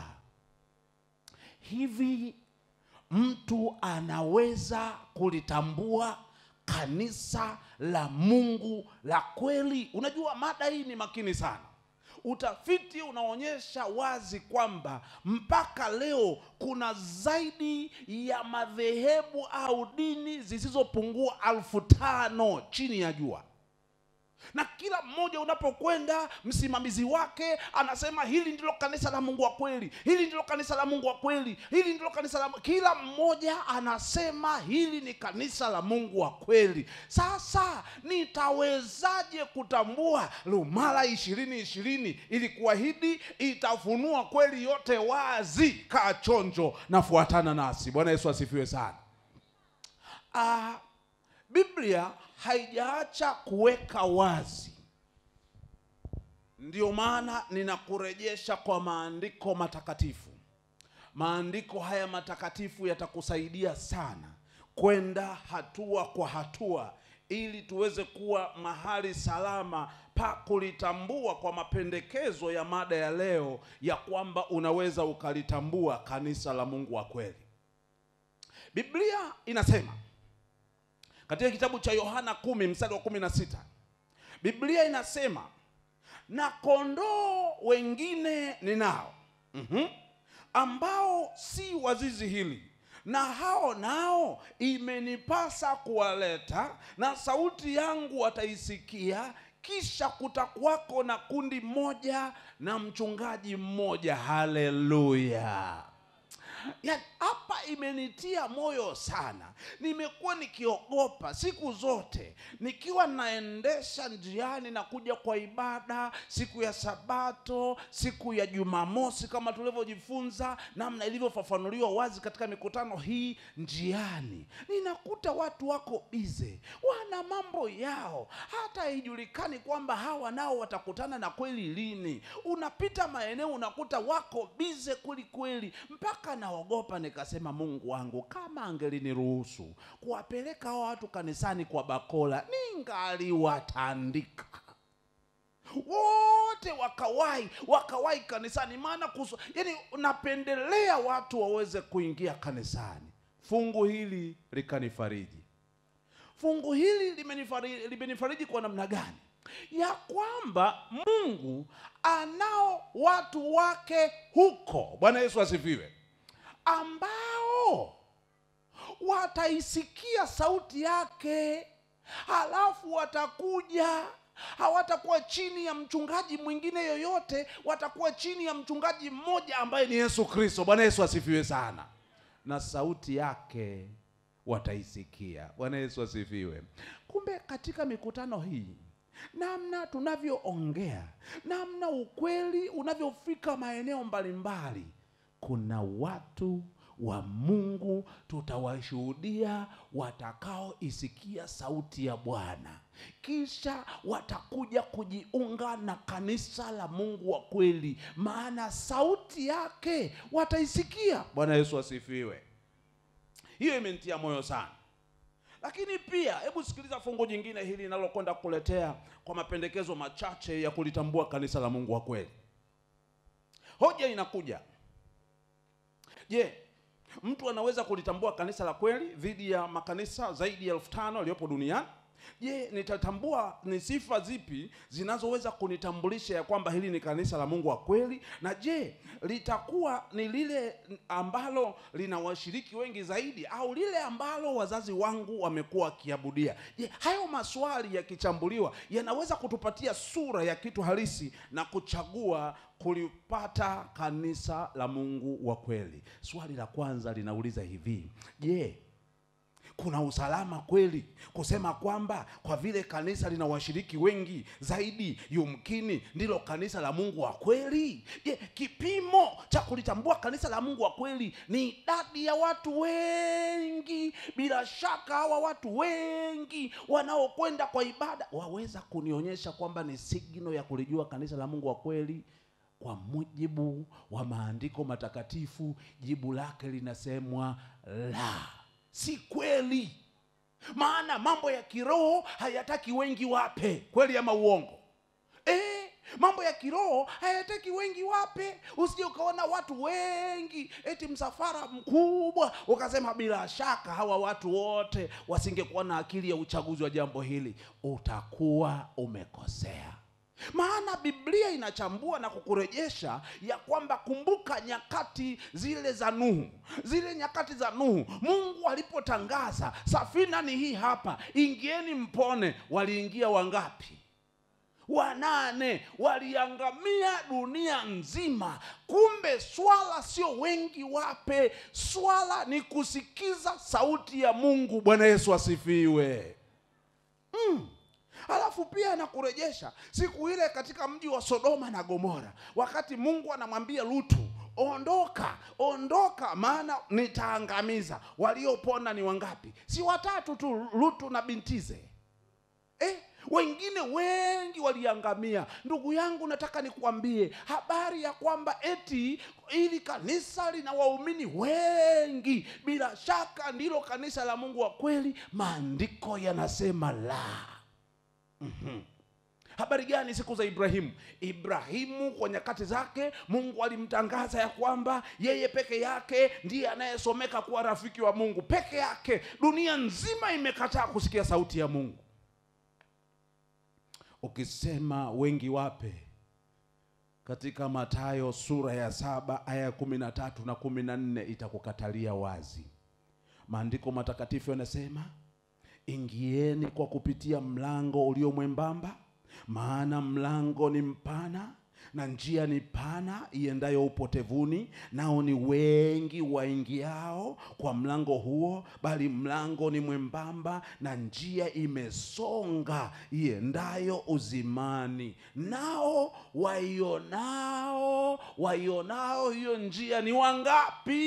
hivi: mtu anaweza kulitambua kanisa la Mungu la kweli? Unajua mada hii ni makini sana. Utafiti unaonyesha wazi kwamba mpaka leo kuna zaidi ya madhehebu au dini zisizopungua elfu tano chini ya jua. Na kila mmoja unapokwenda, msimamizi wake anasema hili ndilo kanisa la Mungu wa kweli, hili ndilo kanisa la Mungu wa kweli, hili ndilo kanisa la... Kila mmoja anasema hili ni kanisa la Mungu wa kweli. Sasa nitawezaje kutambua? Lumala ishirini ishirini ili kuahidi itafunua kweli yote wazi. Kaa chonjo na fuatana nasi. Bwana Yesu asifiwe sana. Ah, Biblia haijaacha kuweka wazi. Ndio maana ninakurejesha kwa maandiko matakatifu. Maandiko haya matakatifu yatakusaidia sana kwenda hatua kwa hatua, ili tuweze kuwa mahali salama pa kulitambua kwa mapendekezo ya mada ya leo, ya kwamba unaweza ukalitambua kanisa la Mungu wa kweli. Biblia inasema katika kitabu cha Yohana kumi mstari wa kumi na sita, Biblia inasema, na kondoo wengine ninao, mm-hmm, ambao si wa zizi hili, na hao nao imenipasa kuwaleta, na sauti yangu wataisikia, kisha kutakuwako na kundi moja na mchungaji mmoja. Haleluya! Ya, hapa imenitia moyo sana. Nimekuwa nikiogopa siku zote nikiwa naendesha njiani na kuja kwa ibada, siku ya Sabato, siku ya Jumamosi, kama tulivyojifunza namna ilivyofafanuliwa wazi katika mikutano hii. Njiani ninakuta watu wako bize, wana mambo yao, hata haijulikani kwamba hawa nao watakutana na kweli lini. Unapita maeneo unakuta wako bize kweli kweli, mpaka na ogopa nikasema, Mungu wangu, kama angeliniruhusu kuwapeleka hao watu kanisani kwa bakola, ningaliwatandika wote wakawai wakawai kanisani. Maana kuso, yani napendelea watu waweze kuingia kanisani. Fungu hili likanifariji. Fungu hili limenifariji, limenifariji kwa namna gani? Ya kwamba Mungu anao watu wake huko. Bwana Yesu asifiwe, ambao wataisikia sauti yake, halafu watakuja. Hawatakuwa chini ya mchungaji mwingine yoyote, watakuwa chini ya mchungaji mmoja ambaye ni Yesu Kristo. Bwana Yesu asifiwe sana. Na sauti yake wataisikia. Bwana Yesu asifiwe. Kumbe katika mikutano hii, namna tunavyoongea, namna ukweli unavyofika maeneo mbalimbali, kuna watu wa Mungu tutawashuhudia watakao isikia sauti ya Bwana, kisha watakuja kujiunga na kanisa la Mungu wa kweli, maana sauti yake wataisikia. Bwana Yesu asifiwe. Hiyo imenitia moyo sana. Lakini pia hebu sikiliza fungu jingine hili ninalokwenda kuletea kwa mapendekezo machache ya kulitambua kanisa la Mungu wa kweli. Hoja inakuja, je, mtu anaweza kulitambua kanisa la kweli dhidi ya makanisa zaidi ya elfu tano yaliyopo duniani? Je, nitatambua ni sifa zipi zinazoweza kunitambulisha ya kwamba hili ni kanisa la Mungu wa kweli? Na je, litakuwa ni lile ambalo lina washiriki wengi zaidi, au lile ambalo wazazi wangu wamekuwa wakiabudia? Je, hayo maswali yakichambuliwa yanaweza kutupatia sura ya kitu halisi na kuchagua kulipata kanisa la Mungu wa kweli. Swali la kwanza linauliza hivi: je, kuna usalama kweli kusema kwamba kwa vile kanisa lina washiriki wengi zaidi, yumkini ndilo kanisa la Mungu wa kweli? Je, kipimo cha kulitambua kanisa la Mungu wa kweli ni idadi ya watu wengi? Bila shaka hawa watu wengi wanaokwenda kwa ibada waweza kunionyesha kwamba ni signal ya kulijua kanisa la Mungu wa kweli? Kwa mujibu wa maandiko matakatifu, jibu lake linasemwa la, si kweli. Maana mambo ya kiroho hayataki wengi wape. Kweli ama uongo? Eh, mambo ya kiroho hayataki wengi wape. Usije ukaona watu wengi eti msafara mkubwa ukasema bila shaka hawa watu wote wasingekuwa na akili ya uchaguzi wa jambo hili. Utakuwa umekosea. Maana Biblia inachambua na kukurejesha ya kwamba kumbuka nyakati zile za Nuhu. Zile nyakati za Nuhu, Mungu alipotangaza safina ni hii hapa, ingieni mpone, waliingia wangapi? Wanane. Waliangamia dunia nzima. Kumbe swala sio wengi wape, swala ni kusikiza sauti ya Mungu. Bwana Yesu asifiwe. Mm. Alafu pia anakurejesha siku ile katika mji wa Sodoma na Gomora, wakati Mungu anamwambia Lutu, ondoka, ondoka maana nitaangamiza. Waliopona ni wangapi? Si watatu tu, Lutu na bintize. Eh, wengine wengi waliangamia. Ndugu yangu, nataka nikuambie habari ya kwamba eti ili kanisa lina waumini wengi, bila shaka ndilo kanisa la Mungu wa kweli. Maandiko yanasema la. Mm-hmm. Habari gani siku za Ibrahimu? Ibrahimu kwa nyakati zake Mungu alimtangaza ya kwamba yeye peke yake ndiye anayesomeka kuwa rafiki wa Mungu. Peke yake. Dunia nzima imekataa kusikia sauti ya Mungu. Ukisema wengi wape, katika Mathayo sura ya saba aya kumi na tatu na kumi na nne itakukatalia wazi. Maandiko matakatifu yanasema, ingieni kwa kupitia mlango ulio mwembamba, maana mlango ni mpana na njia ni pana iendayo upotevuni, nao ni wengi waingiao kwa mlango huo, bali mlango ni mwembamba na njia imesonga iendayo uzimani, nao waionao waionao hiyo njia ni wangapi?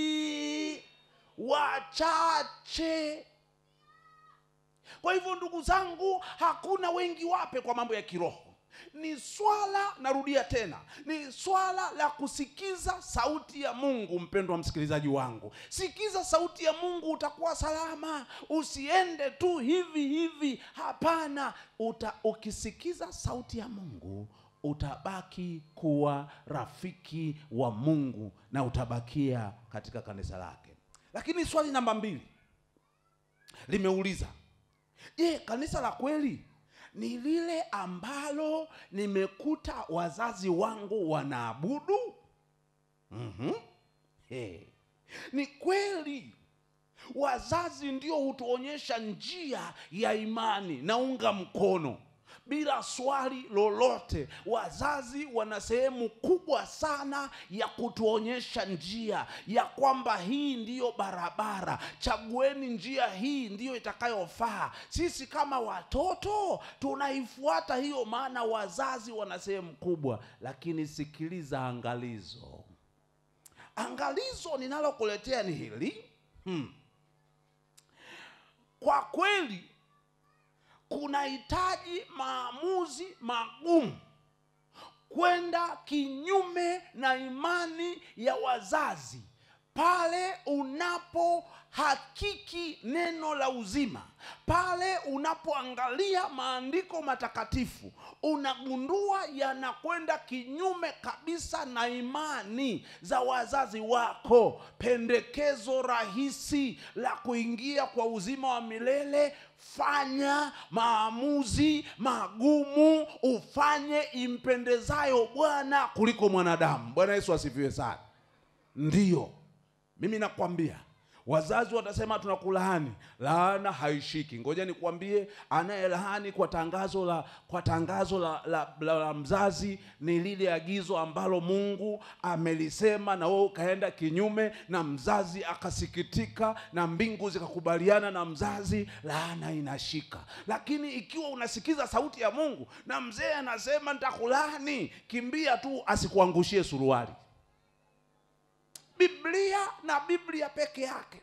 Wachache. Kwa hivyo ndugu zangu, hakuna wengi wape kwa mambo ya kiroho. Ni swala, narudia tena, ni swala la kusikiza sauti ya Mungu. Mpendwa msikilizaji wangu, sikiza sauti ya Mungu, utakuwa salama. Usiende tu hivi hivi, hapana. Uta, ukisikiza sauti ya Mungu utabaki kuwa rafiki wa Mungu na utabakia katika kanisa lake. Lakini swali namba mbili limeuliza, je, kanisa la kweli ni lile ambalo nimekuta wazazi wangu wanaabudu? Mhm. Hey. Ni kweli wazazi ndio hutuonyesha njia ya imani, naunga mkono bila swali lolote. Wazazi wana sehemu kubwa sana ya kutuonyesha njia ya kwamba hii ndiyo barabara, chagueni njia hii ndiyo itakayofaa. Sisi kama watoto tunaifuata hiyo, maana wazazi wana sehemu kubwa. Lakini sikiliza angalizo. Angalizo ninalokuletea ni hili. Hmm. Kwa kweli kuna hitaji maamuzi magumu kwenda kinyume na imani ya wazazi pale unapohakiki neno la uzima. Pale unapoangalia maandiko matakatifu, unagundua yanakwenda kinyume kabisa na imani za wazazi wako. Pendekezo rahisi la kuingia kwa uzima wa milele: fanya maamuzi magumu, ufanye impendezayo Bwana kuliko mwanadamu. Bwana Yesu asifiwe sana. Ndiyo, mimi nakwambia Wazazi watasema tunakulaani, laana haishiki. Ngoja nikwambie, anayelaani kwa tangazo la kwa tangazo la, la, la, la mzazi ni lile agizo ambalo Mungu amelisema, na wewe ukaenda kinyume na mzazi akasikitika na mbingu zikakubaliana na mzazi, laana inashika. Lakini ikiwa unasikiza sauti ya Mungu na mzee anasema nitakulaani, kimbia tu asikuangushie suruali. Biblia na Biblia peke yake.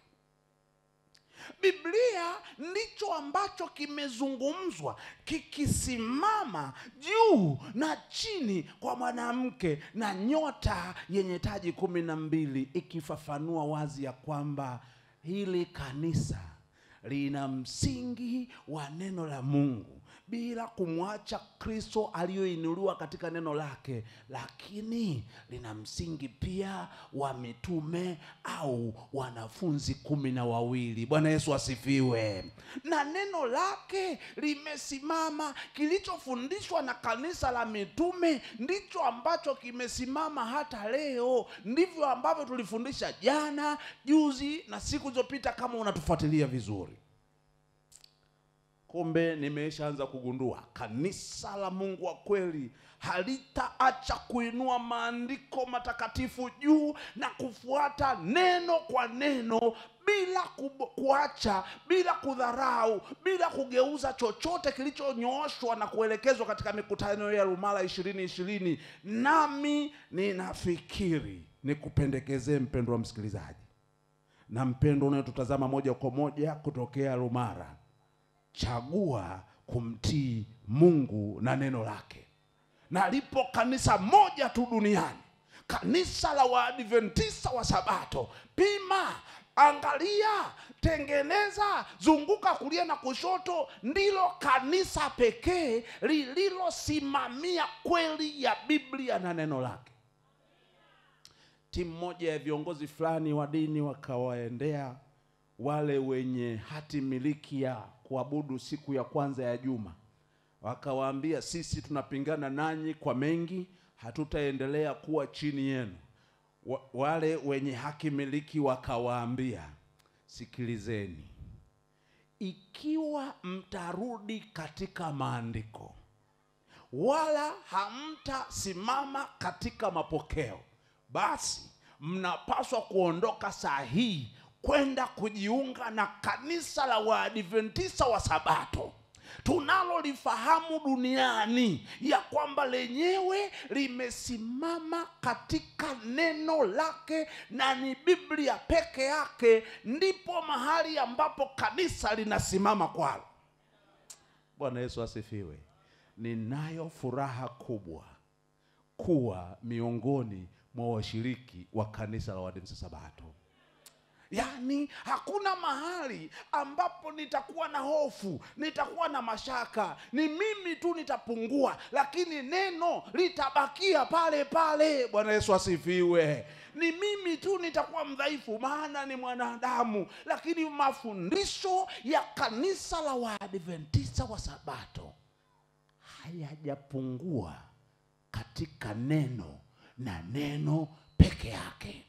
Biblia ndicho ambacho kimezungumzwa kikisimama juu na chini kwa mwanamke na nyota yenye taji kumi na mbili, ikifafanua wazi ya kwamba hili kanisa lina msingi wa neno la Mungu bila kumwacha Kristo aliyoinuliwa katika neno lake, lakini lina msingi pia wa mitume au wanafunzi kumi na wawili. Bwana Yesu asifiwe. Na neno lake limesimama. Kilichofundishwa na kanisa la mitume ndicho ambacho kimesimama hata leo. Ndivyo ambavyo tulifundisha jana, juzi na siku zilizopita, kama unatufuatilia vizuri. Kumbe nimeshaanza kugundua kanisa la Mungu wa kweli halitaacha kuinua maandiko matakatifu juu na kufuata neno kwa neno, bila kuacha, bila kudharau, bila kugeuza chochote kilichonyooshwa na kuelekezwa katika mikutano ya Lumala ishirini ishirini. Nami ninafikiri nikupendekezee, mpendwa msikilizaji na mpendwa unayetutazama moja kwa moja kutokea Lumala, chagua kumtii Mungu na neno lake. Na lipo kanisa moja tu duniani, kanisa la Waadventista wa Sabato. Pima, angalia, tengeneza, zunguka kulia na kushoto. Ndilo kanisa pekee lililosimamia kweli ya Biblia na neno lake. Timu moja ya viongozi fulani wa dini wakawaendea wale wenye hati miliki ya kuabudu siku ya kwanza ya juma, wakawaambia, sisi tunapingana nanyi kwa mengi, hatutaendelea kuwa chini yenu. Wale wenye haki miliki wakawaambia, sikilizeni, ikiwa mtarudi katika maandiko wala hamtasimama katika mapokeo, basi mnapaswa kuondoka saa hii kwenda kujiunga na kanisa la Waadventista wa Sabato tunalolifahamu duniani, ya kwamba lenyewe limesimama katika neno lake na ni Biblia peke yake. Ndipo mahali ambapo kanisa linasimama kwalo. Bwana Yesu asifiwe. Ninayo furaha kubwa kuwa miongoni mwa washiriki wa kanisa la Waadventista Sabato. Yaani hakuna mahali ambapo nitakuwa na hofu, nitakuwa na mashaka. Ni mimi tu nitapungua, lakini neno litabakia pale pale. Bwana Yesu asifiwe. Ni mimi tu nitakuwa mdhaifu, maana ni mwanadamu, lakini mafundisho ya kanisa la Waadventista wa Sabato hayajapungua katika neno na neno peke yake.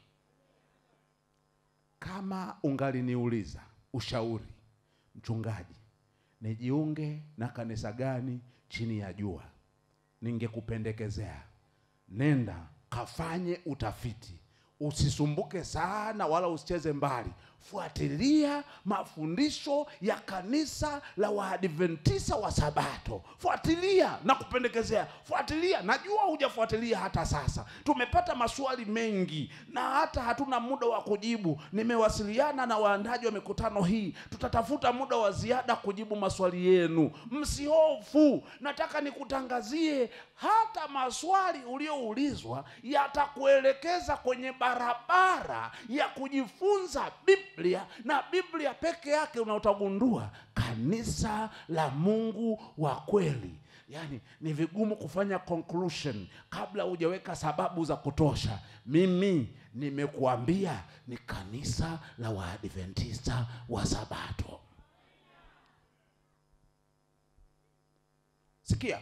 Kama ungaliniuliza ushauri, mchungaji, nijiunge na kanisa gani chini ya jua, ningekupendekezea, nenda kafanye utafiti. Usisumbuke sana wala usicheze mbali. Fuatilia mafundisho ya kanisa la Waadventista wa Sabato. Fuatilia na kupendekezea. Fuatilia. Najua hujafuatilia hata sasa. Tumepata maswali mengi na hata hatuna muda wa kujibu. Nimewasiliana na waandaji wa mikutano hii. Tutatafuta muda wa ziada kujibu maswali yenu. Msihofu. Nataka nikutangazie, hata maswali ulioulizwa yatakuelekeza kwenye barabara ya kujifunza Biblia, na Biblia peke yake unaotagundua kanisa la Mungu wa kweli. Yaani ni vigumu kufanya conclusion kabla hujaweka sababu za kutosha. Mimi nimekuambia ni kanisa la Waadventista wa Sabato. Sikia,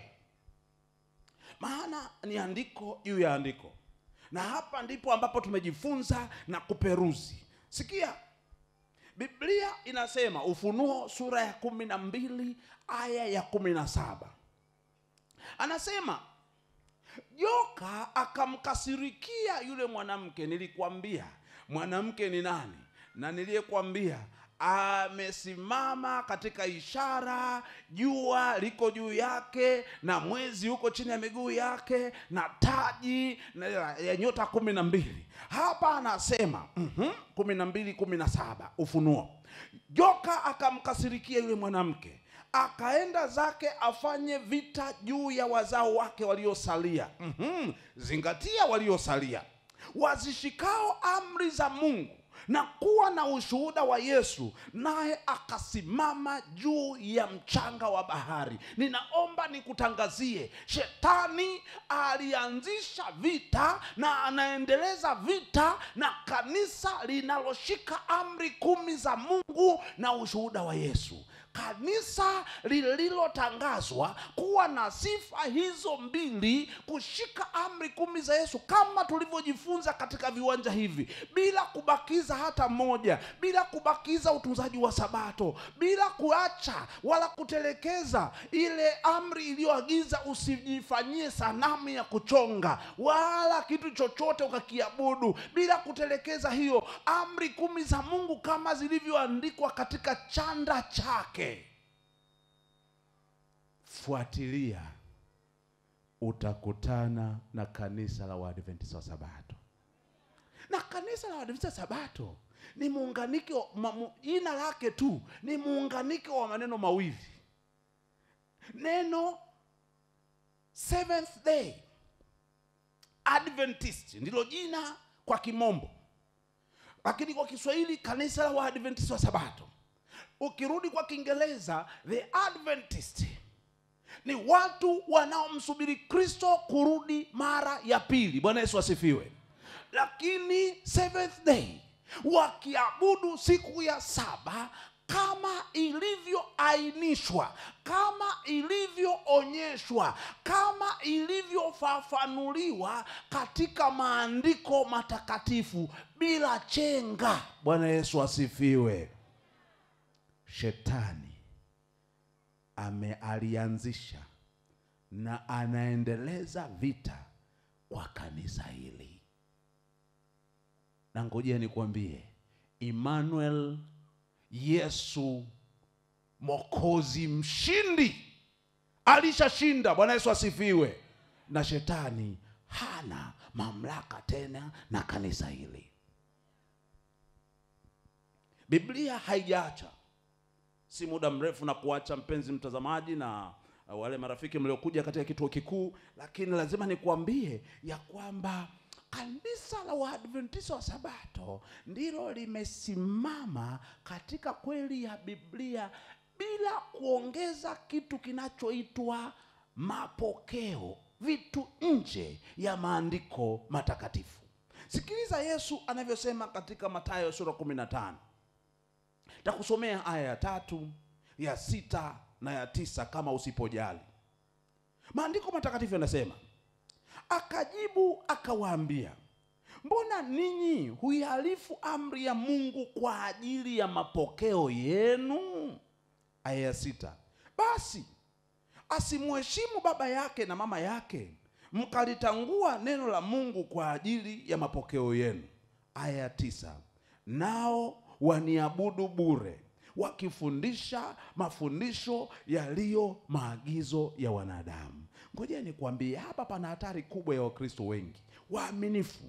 maana ni andiko juu ya andiko, na hapa ndipo ambapo tumejifunza na kuperuzi. Sikia, Biblia inasema, Ufunuo sura ya kumi na mbili aya ya kumi na saba, anasema joka akamkasirikia yule mwanamke. Nilikwambia mwanamke ni nani? Na niliyekwambia amesimama katika ishara, jua liko juu yake na mwezi uko chini ya miguu yake na taji na ya nyota kumi na mbili. Hapa anasema mhm kumi na mbili kumi na saba Ufunuo, joka akamkasirikia yule mwanamke, akaenda zake afanye vita juu ya wazao wake waliosalia. Mhm zingatia, waliosalia, wazishikao amri za Mungu na kuwa na ushuhuda wa Yesu, naye akasimama juu ya mchanga wa bahari. Ninaomba nikutangazie, shetani alianzisha vita na anaendeleza vita na kanisa linaloshika amri kumi za Mungu na ushuhuda wa Yesu. Kanisa lililotangazwa kuwa na sifa hizo mbili, kushika amri kumi za Yesu kama tulivyojifunza katika viwanja hivi, bila kubakiza hata moja, bila kubakiza utunzaji wa Sabato, bila kuacha wala kutelekeza ile amri iliyoagiza usijifanyie sanamu ya kuchonga wala kitu chochote ukakiabudu, bila kutelekeza hiyo amri kumi za Mungu kama zilivyoandikwa katika chanda chake. Fuatilia, utakutana na kanisa la Waadventista wa Sabato. Na kanisa la Waadventista wa Sabato ni muunganiko, jina lake tu ni muunganiko wa maneno mawili. Neno Seventh Day Adventist ndilo jina kwa Kimombo, lakini kwa Kiswahili kanisa la Waadventista wa Sabato. Ukirudi kwa Kiingereza, the Adventist ni watu wanaomsubiri Kristo kurudi mara ya pili. Bwana Yesu asifiwe. Lakini Seventh Day wakiabudu siku ya saba kama ilivyoainishwa, kama ilivyoonyeshwa, kama ilivyofafanuliwa katika maandiko matakatifu bila chenga. Bwana Yesu asifiwe. Shetani amealianzisha na anaendeleza vita kwa kanisa hili. Na ngojea nikwambie, Emmanuel, Yesu Mwokozi mshindi, alishashinda. Bwana Yesu asifiwe. Na shetani hana mamlaka tena na kanisa hili. Biblia haijaacha, si muda mrefu na kuacha, mpenzi mtazamaji na wale marafiki mliokuja katika kituo kikuu, lakini lazima nikuambie ya kwamba kanisa la Waadventista wa Sabato ndilo limesimama katika kweli ya Biblia bila kuongeza kitu kinachoitwa mapokeo, vitu nje ya maandiko matakatifu. Sikiliza Yesu anavyosema katika Mathayo sura kumi na tano. Takusomea aya ya tatu, ya sita na ya tisa kama usipojali. Maandiko matakatifu yanasema, akajibu akawaambia, mbona ninyi huihalifu amri ya Mungu kwa ajili ya mapokeo yenu? Aya ya sita, basi asimheshimu baba yake na mama yake, mkalitangua neno la Mungu kwa ajili ya mapokeo yenu. Aya ya tisa, nao waniabudu bure, wakifundisha mafundisho yaliyo maagizo ya wanadamu. Ngoja nikwambie, hapa pana hatari kubwa ya Wakristo wengi waaminifu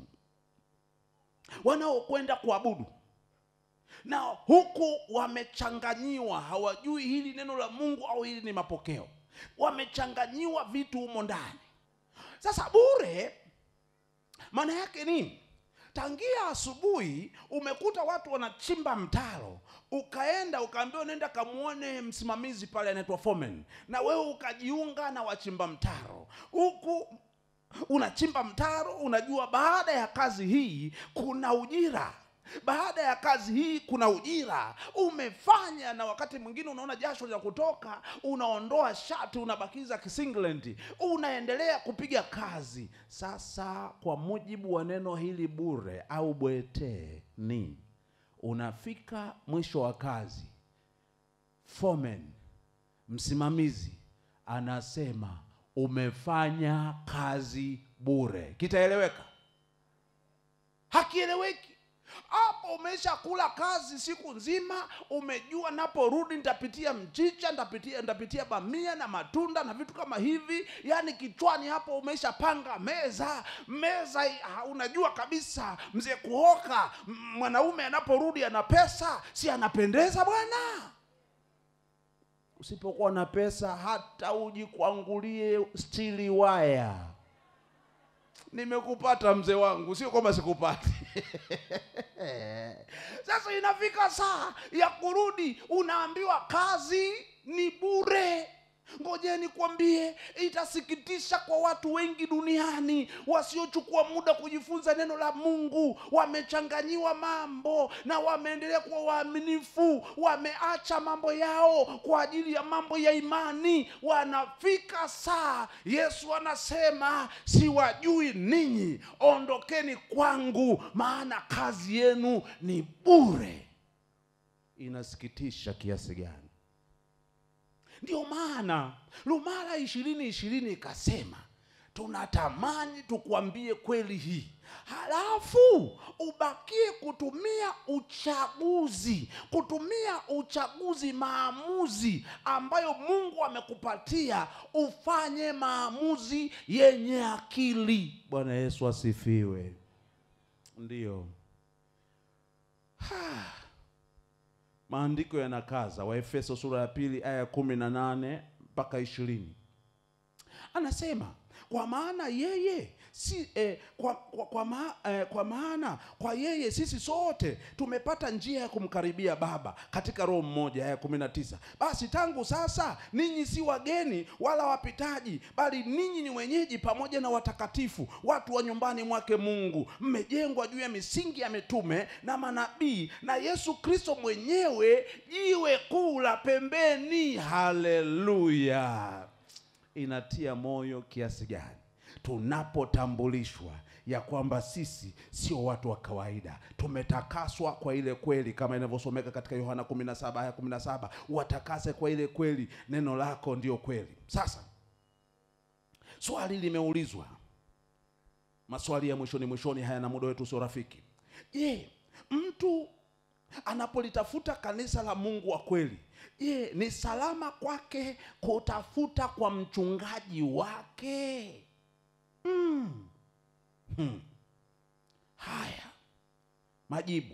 wanaokwenda kuabudu na huku wamechanganyiwa, hawajui hili neno la Mungu au hili ni mapokeo. Wamechanganyiwa vitu humo ndani. Sasa bure maana yake nini? Tangia asubuhi umekuta watu wanachimba mtaro, ukaenda ukaambiwa nenda kamuone msimamizi pale anaitwa foreman, na wewe ukajiunga na wachimba mtaro. Huku unachimba mtaro, unajua baada ya kazi hii kuna ujira. Baada ya kazi hii kuna ujira. Umefanya, na wakati mwingine unaona jasho la kutoka, unaondoa shati, unabakiza kisinglet, unaendelea kupiga kazi. Sasa kwa mujibu wa neno hili bure au bwete ni unafika mwisho wa kazi, foreman, msimamizi anasema umefanya kazi bure. Kitaeleweka? Hakieleweki. Hapo umesha kula kazi siku nzima, umejua naporudi nitapitia mchicha, nitapitia nitapitia bamia na matunda na vitu kama hivi. Yaani kichwani hapo umesha panga meza. Meza uh, unajua kabisa mzee Kuhoka mwanaume anaporudi ana pesa, si anapendeza bwana? Usipokuwa na pesa hata ujikwangulie stili waya. Nimekupata mzee wangu, sio kwamba sikupati. Sasa inafika saa ya kurudi, unaambiwa kazi ni bure. Ngojeni kwambie, itasikitisha kwa watu wengi duniani wasiochukua muda kujifunza neno la Mungu. Wamechanganyiwa mambo na wameendelea kuwa waaminifu, wameacha mambo yao kwa ajili ya mambo ya imani. Wanafika saa Yesu anasema, siwajui ninyi, ondokeni kwangu, maana kazi yenu ni bure. Inasikitisha kiasi gani? Ndio maana Lumala ishirini ishirini ikasema, tunatamani tukwambie kweli hii, halafu ubakie kutumia uchaguzi, kutumia uchaguzi maamuzi ambayo Mungu amekupatia, ufanye maamuzi yenye akili. Bwana Yesu asifiwe. Ndio. Ha. Maandiko yanakaza, Waefeso sura ya pili aya kumi na nane mpaka ishirini. Anasema, kwa maana yeye si eh, kwa kwa kwa, ma, eh, kwa maana kwa yeye sisi sote tumepata njia ya kumkaribia Baba katika Roho mmoja. Aya kumi na tisa. Basi tangu sasa ninyi si wageni wala wapitaji, bali ninyi ni wenyeji pamoja na watakatifu, watu wa nyumbani mwake Mungu, mmejengwa juu ya misingi ya mitume na manabii, na Yesu Kristo mwenyewe jiwe kuu la pembeni. Haleluya! Inatia moyo kiasi gani tunapotambulishwa ya kwamba sisi sio watu wa kawaida, tumetakaswa kwa ile kweli, kama inavyosomeka katika Yohana kumi na saba aya kumi na saba, watakase kwa ile kweli, neno lako ndio kweli. Sasa swali limeulizwa, maswali ya mwishoni mwishoni haya na muda wetu sio rafiki. Je, mtu anapolitafuta kanisa la Mungu wa kweli, je, ni salama kwake kutafuta kwa mchungaji wake? Hmm. Hmm. Haya, majibu.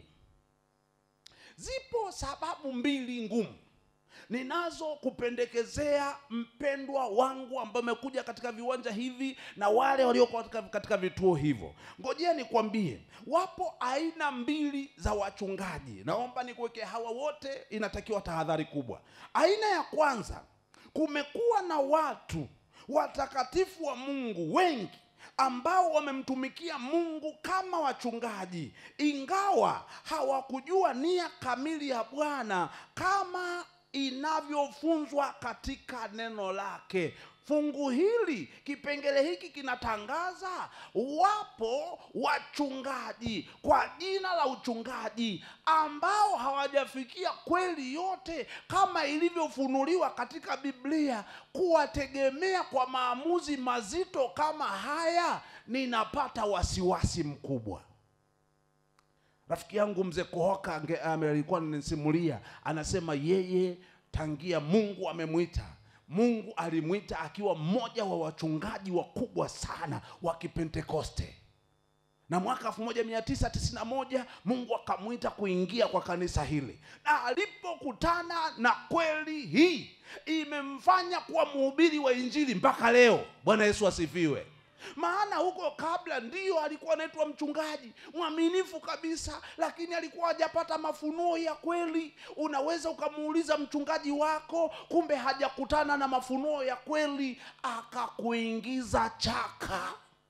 Zipo sababu mbili ngumu ninazo kupendekezea mpendwa wangu ambaye umekuja katika viwanja hivi na wale walioko katika, katika vituo hivyo. Ngojea nikwambie, wapo aina mbili za wachungaji. Naomba nikuweke hawa wote, inatakiwa tahadhari kubwa. Aina ya kwanza, kumekuwa na watu watakatifu wa Mungu wengi ambao wamemtumikia Mungu kama wachungaji, ingawa hawakujua nia kamili ya Bwana kama inavyofunzwa katika neno lake. Fungu hili, kipengele hiki kinatangaza wapo wachungaji kwa jina la uchungaji ambao hawajafikia kweli yote kama ilivyofunuliwa katika Biblia. Kuwategemea kwa maamuzi mazito kama haya, ninapata wasiwasi mkubwa. Rafiki yangu mzee Kuhoka alikuwa ananisimulia, anasema yeye tangia Mungu amemwita, Mungu alimwita akiwa mmoja wa wachungaji wakubwa sana wa Kipentekoste. Na mwaka elfu moja mia tisa tisini na moja Mungu akamwita kuingia kwa kanisa hili. Na alipokutana na kweli hii, imemfanya kuwa mhubiri wa Injili mpaka leo. Bwana Yesu asifiwe. Maana huko kabla ndiyo alikuwa anaitwa mchungaji mwaminifu kabisa, lakini alikuwa hajapata mafunuo ya kweli. Unaweza ukamuuliza mchungaji wako, kumbe hajakutana na mafunuo ya kweli, akakuingiza chaka.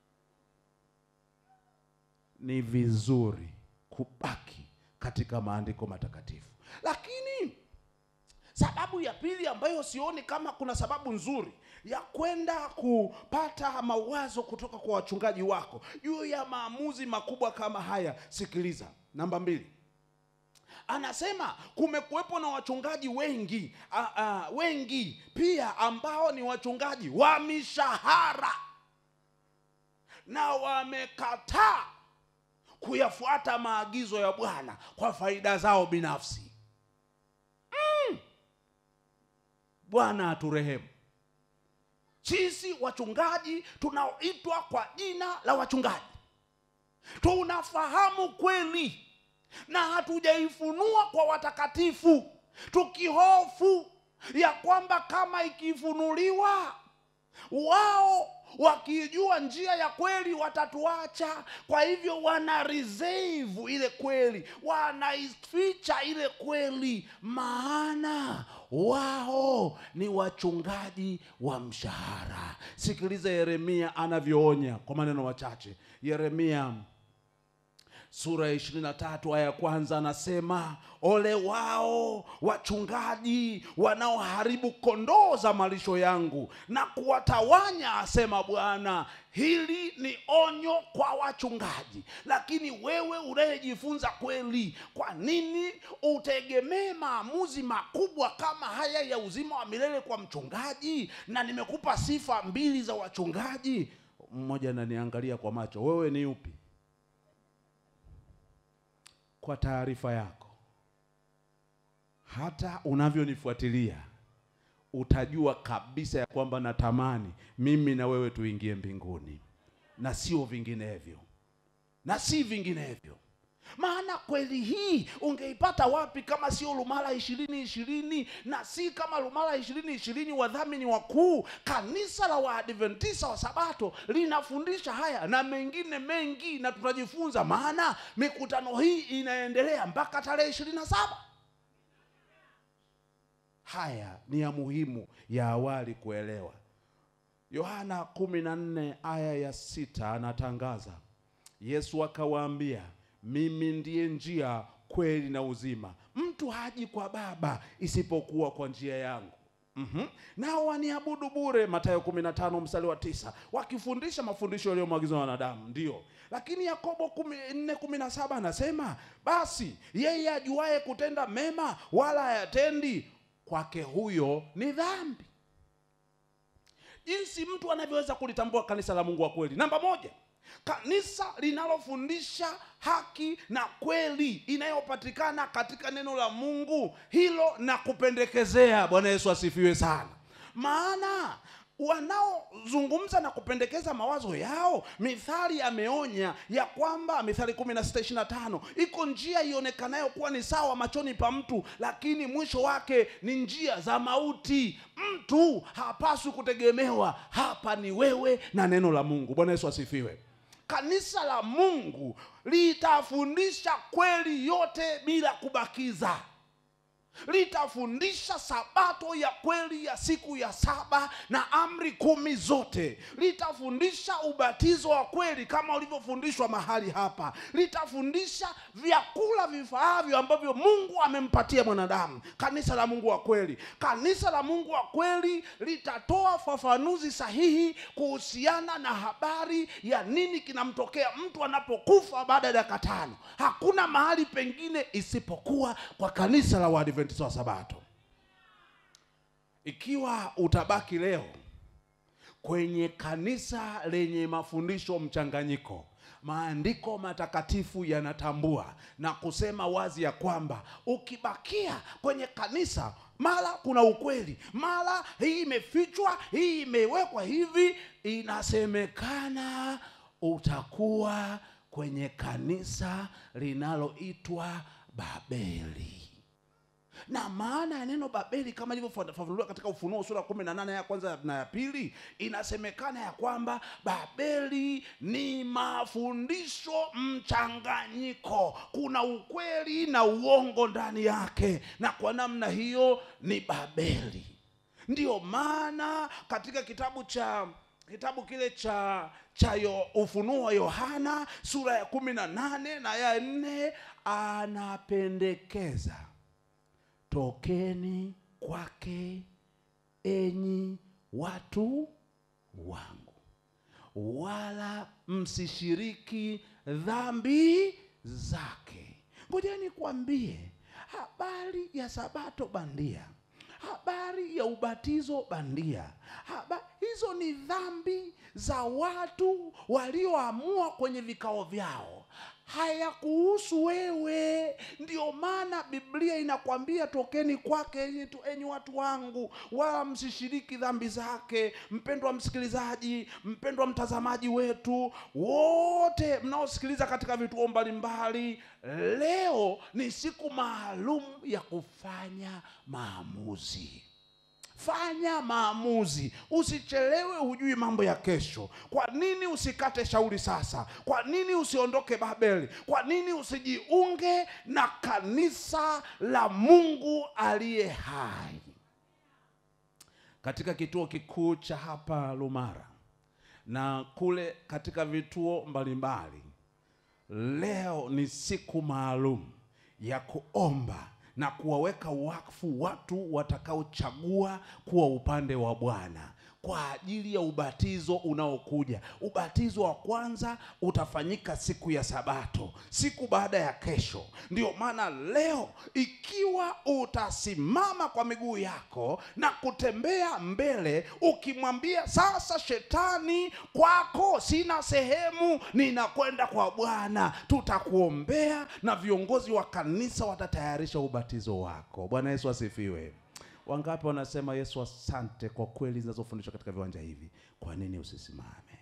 Ni vizuri kubaki katika maandiko matakatifu. Lakini sababu ya pili ambayo sioni kama kuna sababu nzuri ya kwenda kupata mawazo kutoka kwa wachungaji wako juu ya maamuzi makubwa kama haya, sikiliza. Namba mbili, Anasema kumekuwepo na wachungaji wengi a, a, wengi pia ambao ni wachungaji wa mishahara na wamekataa kuyafuata maagizo ya Bwana kwa faida zao binafsi. Mm. Bwana aturehemu. Sisi wachungaji tunaoitwa kwa jina la wachungaji tunafahamu kweli na hatujaifunua kwa watakatifu, tukihofu ya kwamba kama ikifunuliwa wao wakijua njia ya kweli watatuacha. Kwa hivyo wana reserve ile kweli, wanaificha ile kweli, maana wao ni wachungaji wa mshahara. Sikiliza Yeremia anavyoonya kwa maneno machache. Yeremia sura ya ishirini na tatu aya ya kwanza anasema, ole wao wachungaji wanaoharibu kondoo za malisho yangu na kuwatawanya, asema Bwana. Hili ni onyo kwa wachungaji. Lakini wewe unayejifunza kweli, kwa nini utegemee maamuzi makubwa kama haya ya uzima wa milele kwa mchungaji? Na nimekupa sifa mbili za wachungaji. Mmoja ananiangalia kwa macho, wewe ni upi? Kwa taarifa yako, hata unavyonifuatilia utajua kabisa ya kwamba natamani mimi na wewe tuingie mbinguni, na sio vinginevyo, na si vinginevyo. Maana kweli hii ungeipata wapi kama sio Lumala ishirini ishirini? Na si kama Lumala ishirini ishirini wadhamini wakuu, kanisa la Waadventista wa Sabato linafundisha haya na mengine mengi, na tutajifunza, maana mikutano hii inaendelea mpaka tarehe ishirini na saba. Haya ni ya muhimu ya awali kuelewa. Yohana kumi na nne aya ya sita anatangaza, Yesu akawaambia, mimi ndiye njia, kweli na uzima. Mtu haji kwa Baba isipokuwa kwa njia yangu. Mhm. Nao waniabudu bure, Mathayo kumi na tano mstari wa tisa, wakifundisha mafundisho yaliyoagizwa na wanadamu. Ndio. Lakini Yakobo nne kumi na saba anasema, basi yeye ajuaye kutenda mema wala hayatendi, kwake huyo ni dhambi. Jinsi mtu anavyoweza kulitambua kanisa la Mungu wa kweli. Namba moja, kanisa linalofundisha haki na kweli inayopatikana katika neno la Mungu. Hilo na kupendekezea. Bwana Yesu asifiwe sana. Maana wanaozungumza na kupendekeza mawazo yao, Mithali ameonya ya kwamba, Mithali kumi na sita ishirini na tano, iko njia ionekanayo kuwa ni sawa machoni pa mtu, lakini mwisho wake ni njia za mauti. Mtu hapaswi kutegemewa. Hapa ni wewe na neno la Mungu. Bwana Yesu asifiwe. Kanisa la Mungu litafundisha kweli yote bila kubakiza. Litafundisha sabato ya kweli ya siku ya saba na amri kumi zote. Litafundisha ubatizo wa kweli kama ulivyofundishwa mahali hapa. Litafundisha vyakula vifaavyo ambavyo Mungu amempatia mwanadamu. Kanisa la Mungu wa kweli. Kanisa la Mungu wa kweli litatoa fafanuzi sahihi kuhusiana na habari ya nini kinamtokea mtu anapokufa baada ya dakika tano. Hakuna mahali pengine isipokuwa kwa kanisa la Waadventista wa Sabato. Ikiwa utabaki leo kwenye kanisa lenye mafundisho mchanganyiko, maandiko matakatifu yanatambua na kusema wazi ya kwamba ukibakia kwenye kanisa, mara kuna ukweli, mara hii imefichwa, hii imewekwa hivi, inasemekana utakuwa kwenye kanisa linaloitwa Babeli. Na maana ya neno Babeli kama ilivyofafanuliwa katika Ufunuo sura kumi na nane ya kwanza na ya pili, inasemekana ya kwamba Babeli ni mafundisho mchanganyiko. Kuna ukweli na uongo ndani yake, na kwa namna hiyo ni Babeli. Ndiyo maana katika kitabu cha kitabu kile cha cha yo, Ufunuo wa Yohana sura ya kumi na nane na ya nne anapendekeza, tokeni kwake enyi watu wangu, wala msishiriki dhambi zake. Ngoja nikwambie, habari ya sabato bandia, habari ya ubatizo bandia. Haba, hizo ni dhambi za watu walioamua kwenye vikao vyao, hayakuhusu wewe. Ndio maana Biblia inakwambia tokeni kwake enyi watu wangu, wala msishiriki dhambi zake. Mpendwa msikilizaji, mpendwa mtazamaji wetu, wote mnaosikiliza katika vituo mbalimbali, leo ni siku maalum ya kufanya maamuzi. Fanya maamuzi, usichelewe, hujui mambo ya kesho. Kwa nini usikate shauri sasa? Kwa nini usiondoke Babeli? Kwa nini usijiunge na kanisa la Mungu aliye hai? Katika kituo kikuu cha hapa Lumara na kule katika vituo mbalimbali, leo ni siku maalum ya kuomba na kuwaweka wakfu watu watakaochagua kuwa upande wa Bwana kwa ajili ya ubatizo unaokuja. Ubatizo wa kwanza utafanyika siku ya Sabato, siku baada ya kesho. Ndio maana leo, ikiwa utasimama kwa miguu yako na kutembea mbele, ukimwambia sasa shetani, kwako sina sehemu, ninakwenda kwa Bwana, tutakuombea na viongozi wa kanisa watatayarisha ubatizo wako. Bwana Yesu asifiwe. Wangapi wanasema Yesu asante kwa kweli zinazofundishwa katika viwanja hivi? Kwa nini usisimame?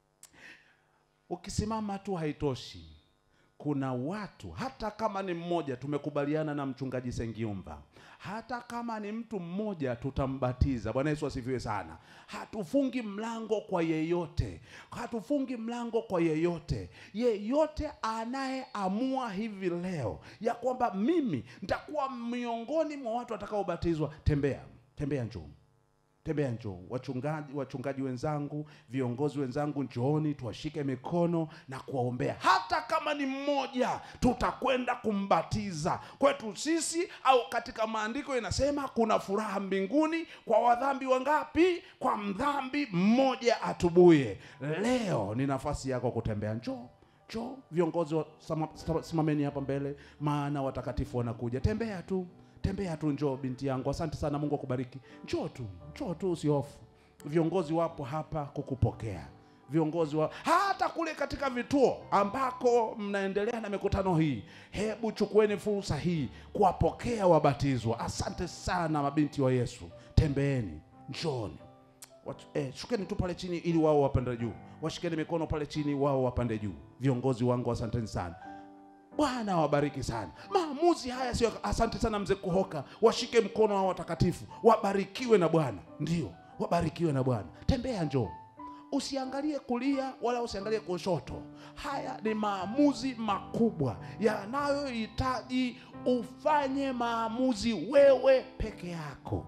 Ukisimama tu haitoshi. Kuna watu, hata kama ni mmoja, tumekubaliana na mchungaji Sengiumba, hata kama ni mtu mmoja tutambatiza. Bwana Yesu asifiwe sana. Hatufungi mlango kwa yeyote. Hatufungi mlango kwa yeyote. Yeyote anayeamua hivi leo ya kwamba mimi nitakuwa miongoni mwa watu watakaobatizwa, tembea. Tembea njoo. Tembea njoo. Wachungaji, wachungaji wenzangu, viongozi wenzangu, njooni tuwashike mikono na kuwaombea. Hata kama ni mmoja, tutakwenda kumbatiza. Kwetu sisi, au katika maandiko inasema kuna furaha mbinguni kwa wadhambi wangapi? Kwa mdhambi mmoja atubuye. Leo ni nafasi yako kutembea. Njoo. Njoo. Viongozi wa simameni hapa mbele, maana watakatifu wanakuja. Tembea tu. Tembea tu, njoo binti yangu. Asante sana, Mungu akubariki. Njoo tu, njoo tu, usihofu. Viongozi wapo hapa kukupokea. Viongozi wa hata kule katika vituo ambako mnaendelea na mikutano hii, hebu chukueni fursa hii kuwapokea wabatizwa. Asante sana mabinti wa Yesu. Tembeeni, njooni. Eh, shukeni tu pale chini ili wao wapande juu. Washikeni mikono pale chini, wao wapande juu. Viongozi wangu, asanteni sana. Bwana wabariki sana. Maamuzi haya sio asante sana mzee Kuhoka. Washike mkono wa watakatifu. Wabarikiwe na Bwana. Ndio, wabarikiwe na Bwana. Tembea njoo. Usiangalie kulia wala usiangalie kushoto. Haya ni maamuzi makubwa yanayohitaji ufanye maamuzi wewe peke yako.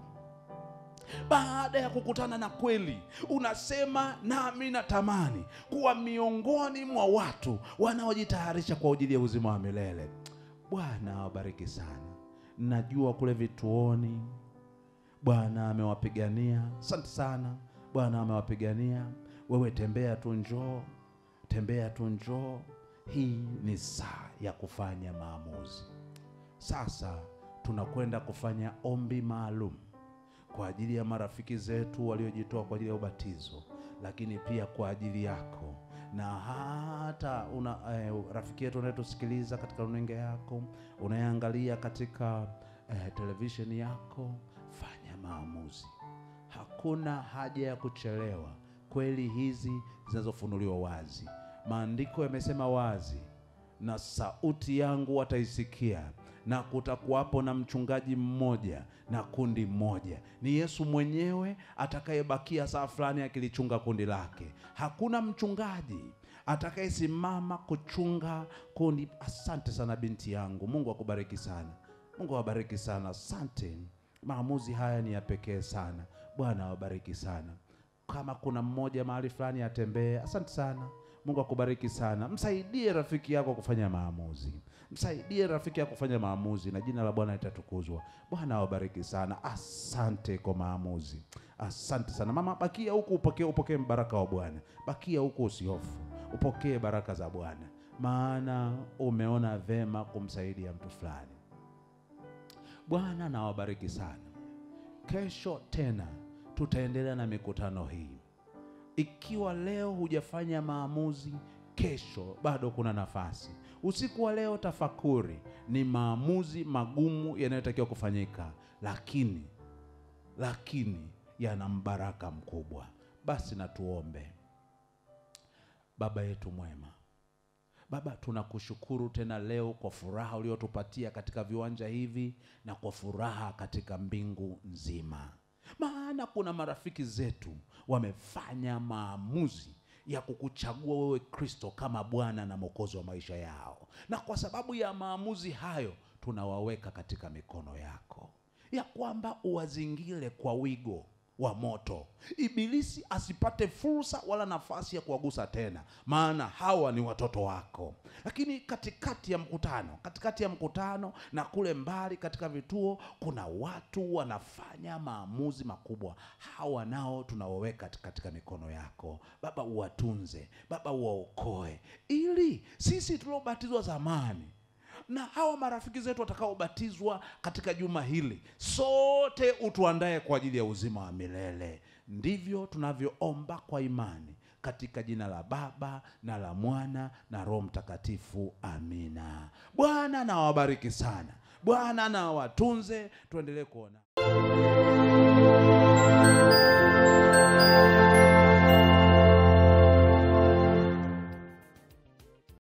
Baada ya kukutana na kweli, unasema nami natamani kuwa miongoni mwa watu wanaojitayarisha kwa ajili ya uzima wa milele. Bwana awabariki sana. Najua kule vituoni Bwana amewapigania. Asante sana. Bwana amewapigania. Wewe tembea tu njoo. Tembea tu njoo. Hii ni saa ya kufanya maamuzi. Sasa tunakwenda kufanya ombi maalum kwa ajili ya marafiki zetu waliojitoa kwa ajili ya ubatizo, lakini pia kwa ajili yako. Na hata una eh, rafiki yetu unayetusikiliza katika runinga yako, unayeangalia katika eh, televisheni yako, fanya maamuzi. Hakuna haja ya kuchelewa. Kweli hizi zinazofunuliwa wazi. Maandiko yamesema wazi, na sauti yangu wataisikia, na kutakuwapo na mchungaji mmoja na kundi moja. Ni Yesu mwenyewe atakayebakia saa fulani akilichunga kundi lake. Hakuna mchungaji atakayesimama kuchunga kundi. Asante sana binti yangu. Mungu akubariki sana. Mungu awabariki sana. Asante. Maamuzi haya ni ya pekee sana. Bwana awabariki sana. Kama kuna mmoja mahali fulani atembee, asante sana. Mungu akubariki sana. Msaidie rafiki yako kufanya maamuzi. Msaidie rafiki yako kufanya maamuzi na jina la Bwana litatukuzwa. Bwana awabariki sana. Asante kwa maamuzi. Asante sana. Mama, bakia huku upokee upokee baraka wa Bwana. Bakia huku usihofu. Upokee baraka za Bwana. Maana umeona vema kumsaidia mtu fulani. Bwana nawabariki sana. Kesho tena tutaendelea na mikutano hii. Ikiwa leo hujafanya maamuzi, kesho bado kuna nafasi. Usiku wa leo tafakuri, ni maamuzi magumu yanayotakiwa kufanyika, lakini lakini yana mbaraka mkubwa. Basi na tuombe. Baba yetu mwema, Baba, tunakushukuru tena leo kwa furaha uliotupatia katika viwanja hivi na kwa furaha katika mbingu nzima. Maana kuna marafiki zetu wamefanya maamuzi ya kukuchagua wewe Kristo kama Bwana na Mwokozi wa maisha yao. Na kwa sababu ya maamuzi hayo, tunawaweka katika mikono yako, ya kwamba uwazingire kwa wigo wa moto, Ibilisi asipate fursa wala nafasi ya kuwagusa tena, maana hawa ni watoto wako. Lakini katikati ya mkutano, katikati ya mkutano na kule mbali katika vituo, kuna watu wanafanya maamuzi makubwa. Hawa nao tunawaweka katika mikono yako. Baba, uwatunze, Baba uwaokoe, ili sisi tuliobatizwa zamani na hawa marafiki zetu watakaobatizwa katika juma hili, sote utuandae kwa ajili ya uzima wa milele. Ndivyo tunavyoomba kwa imani, katika jina la Baba na la Mwana na Roho Mtakatifu. Amina. Bwana na wabariki sana. Bwana na watunze. Tuendelee kuona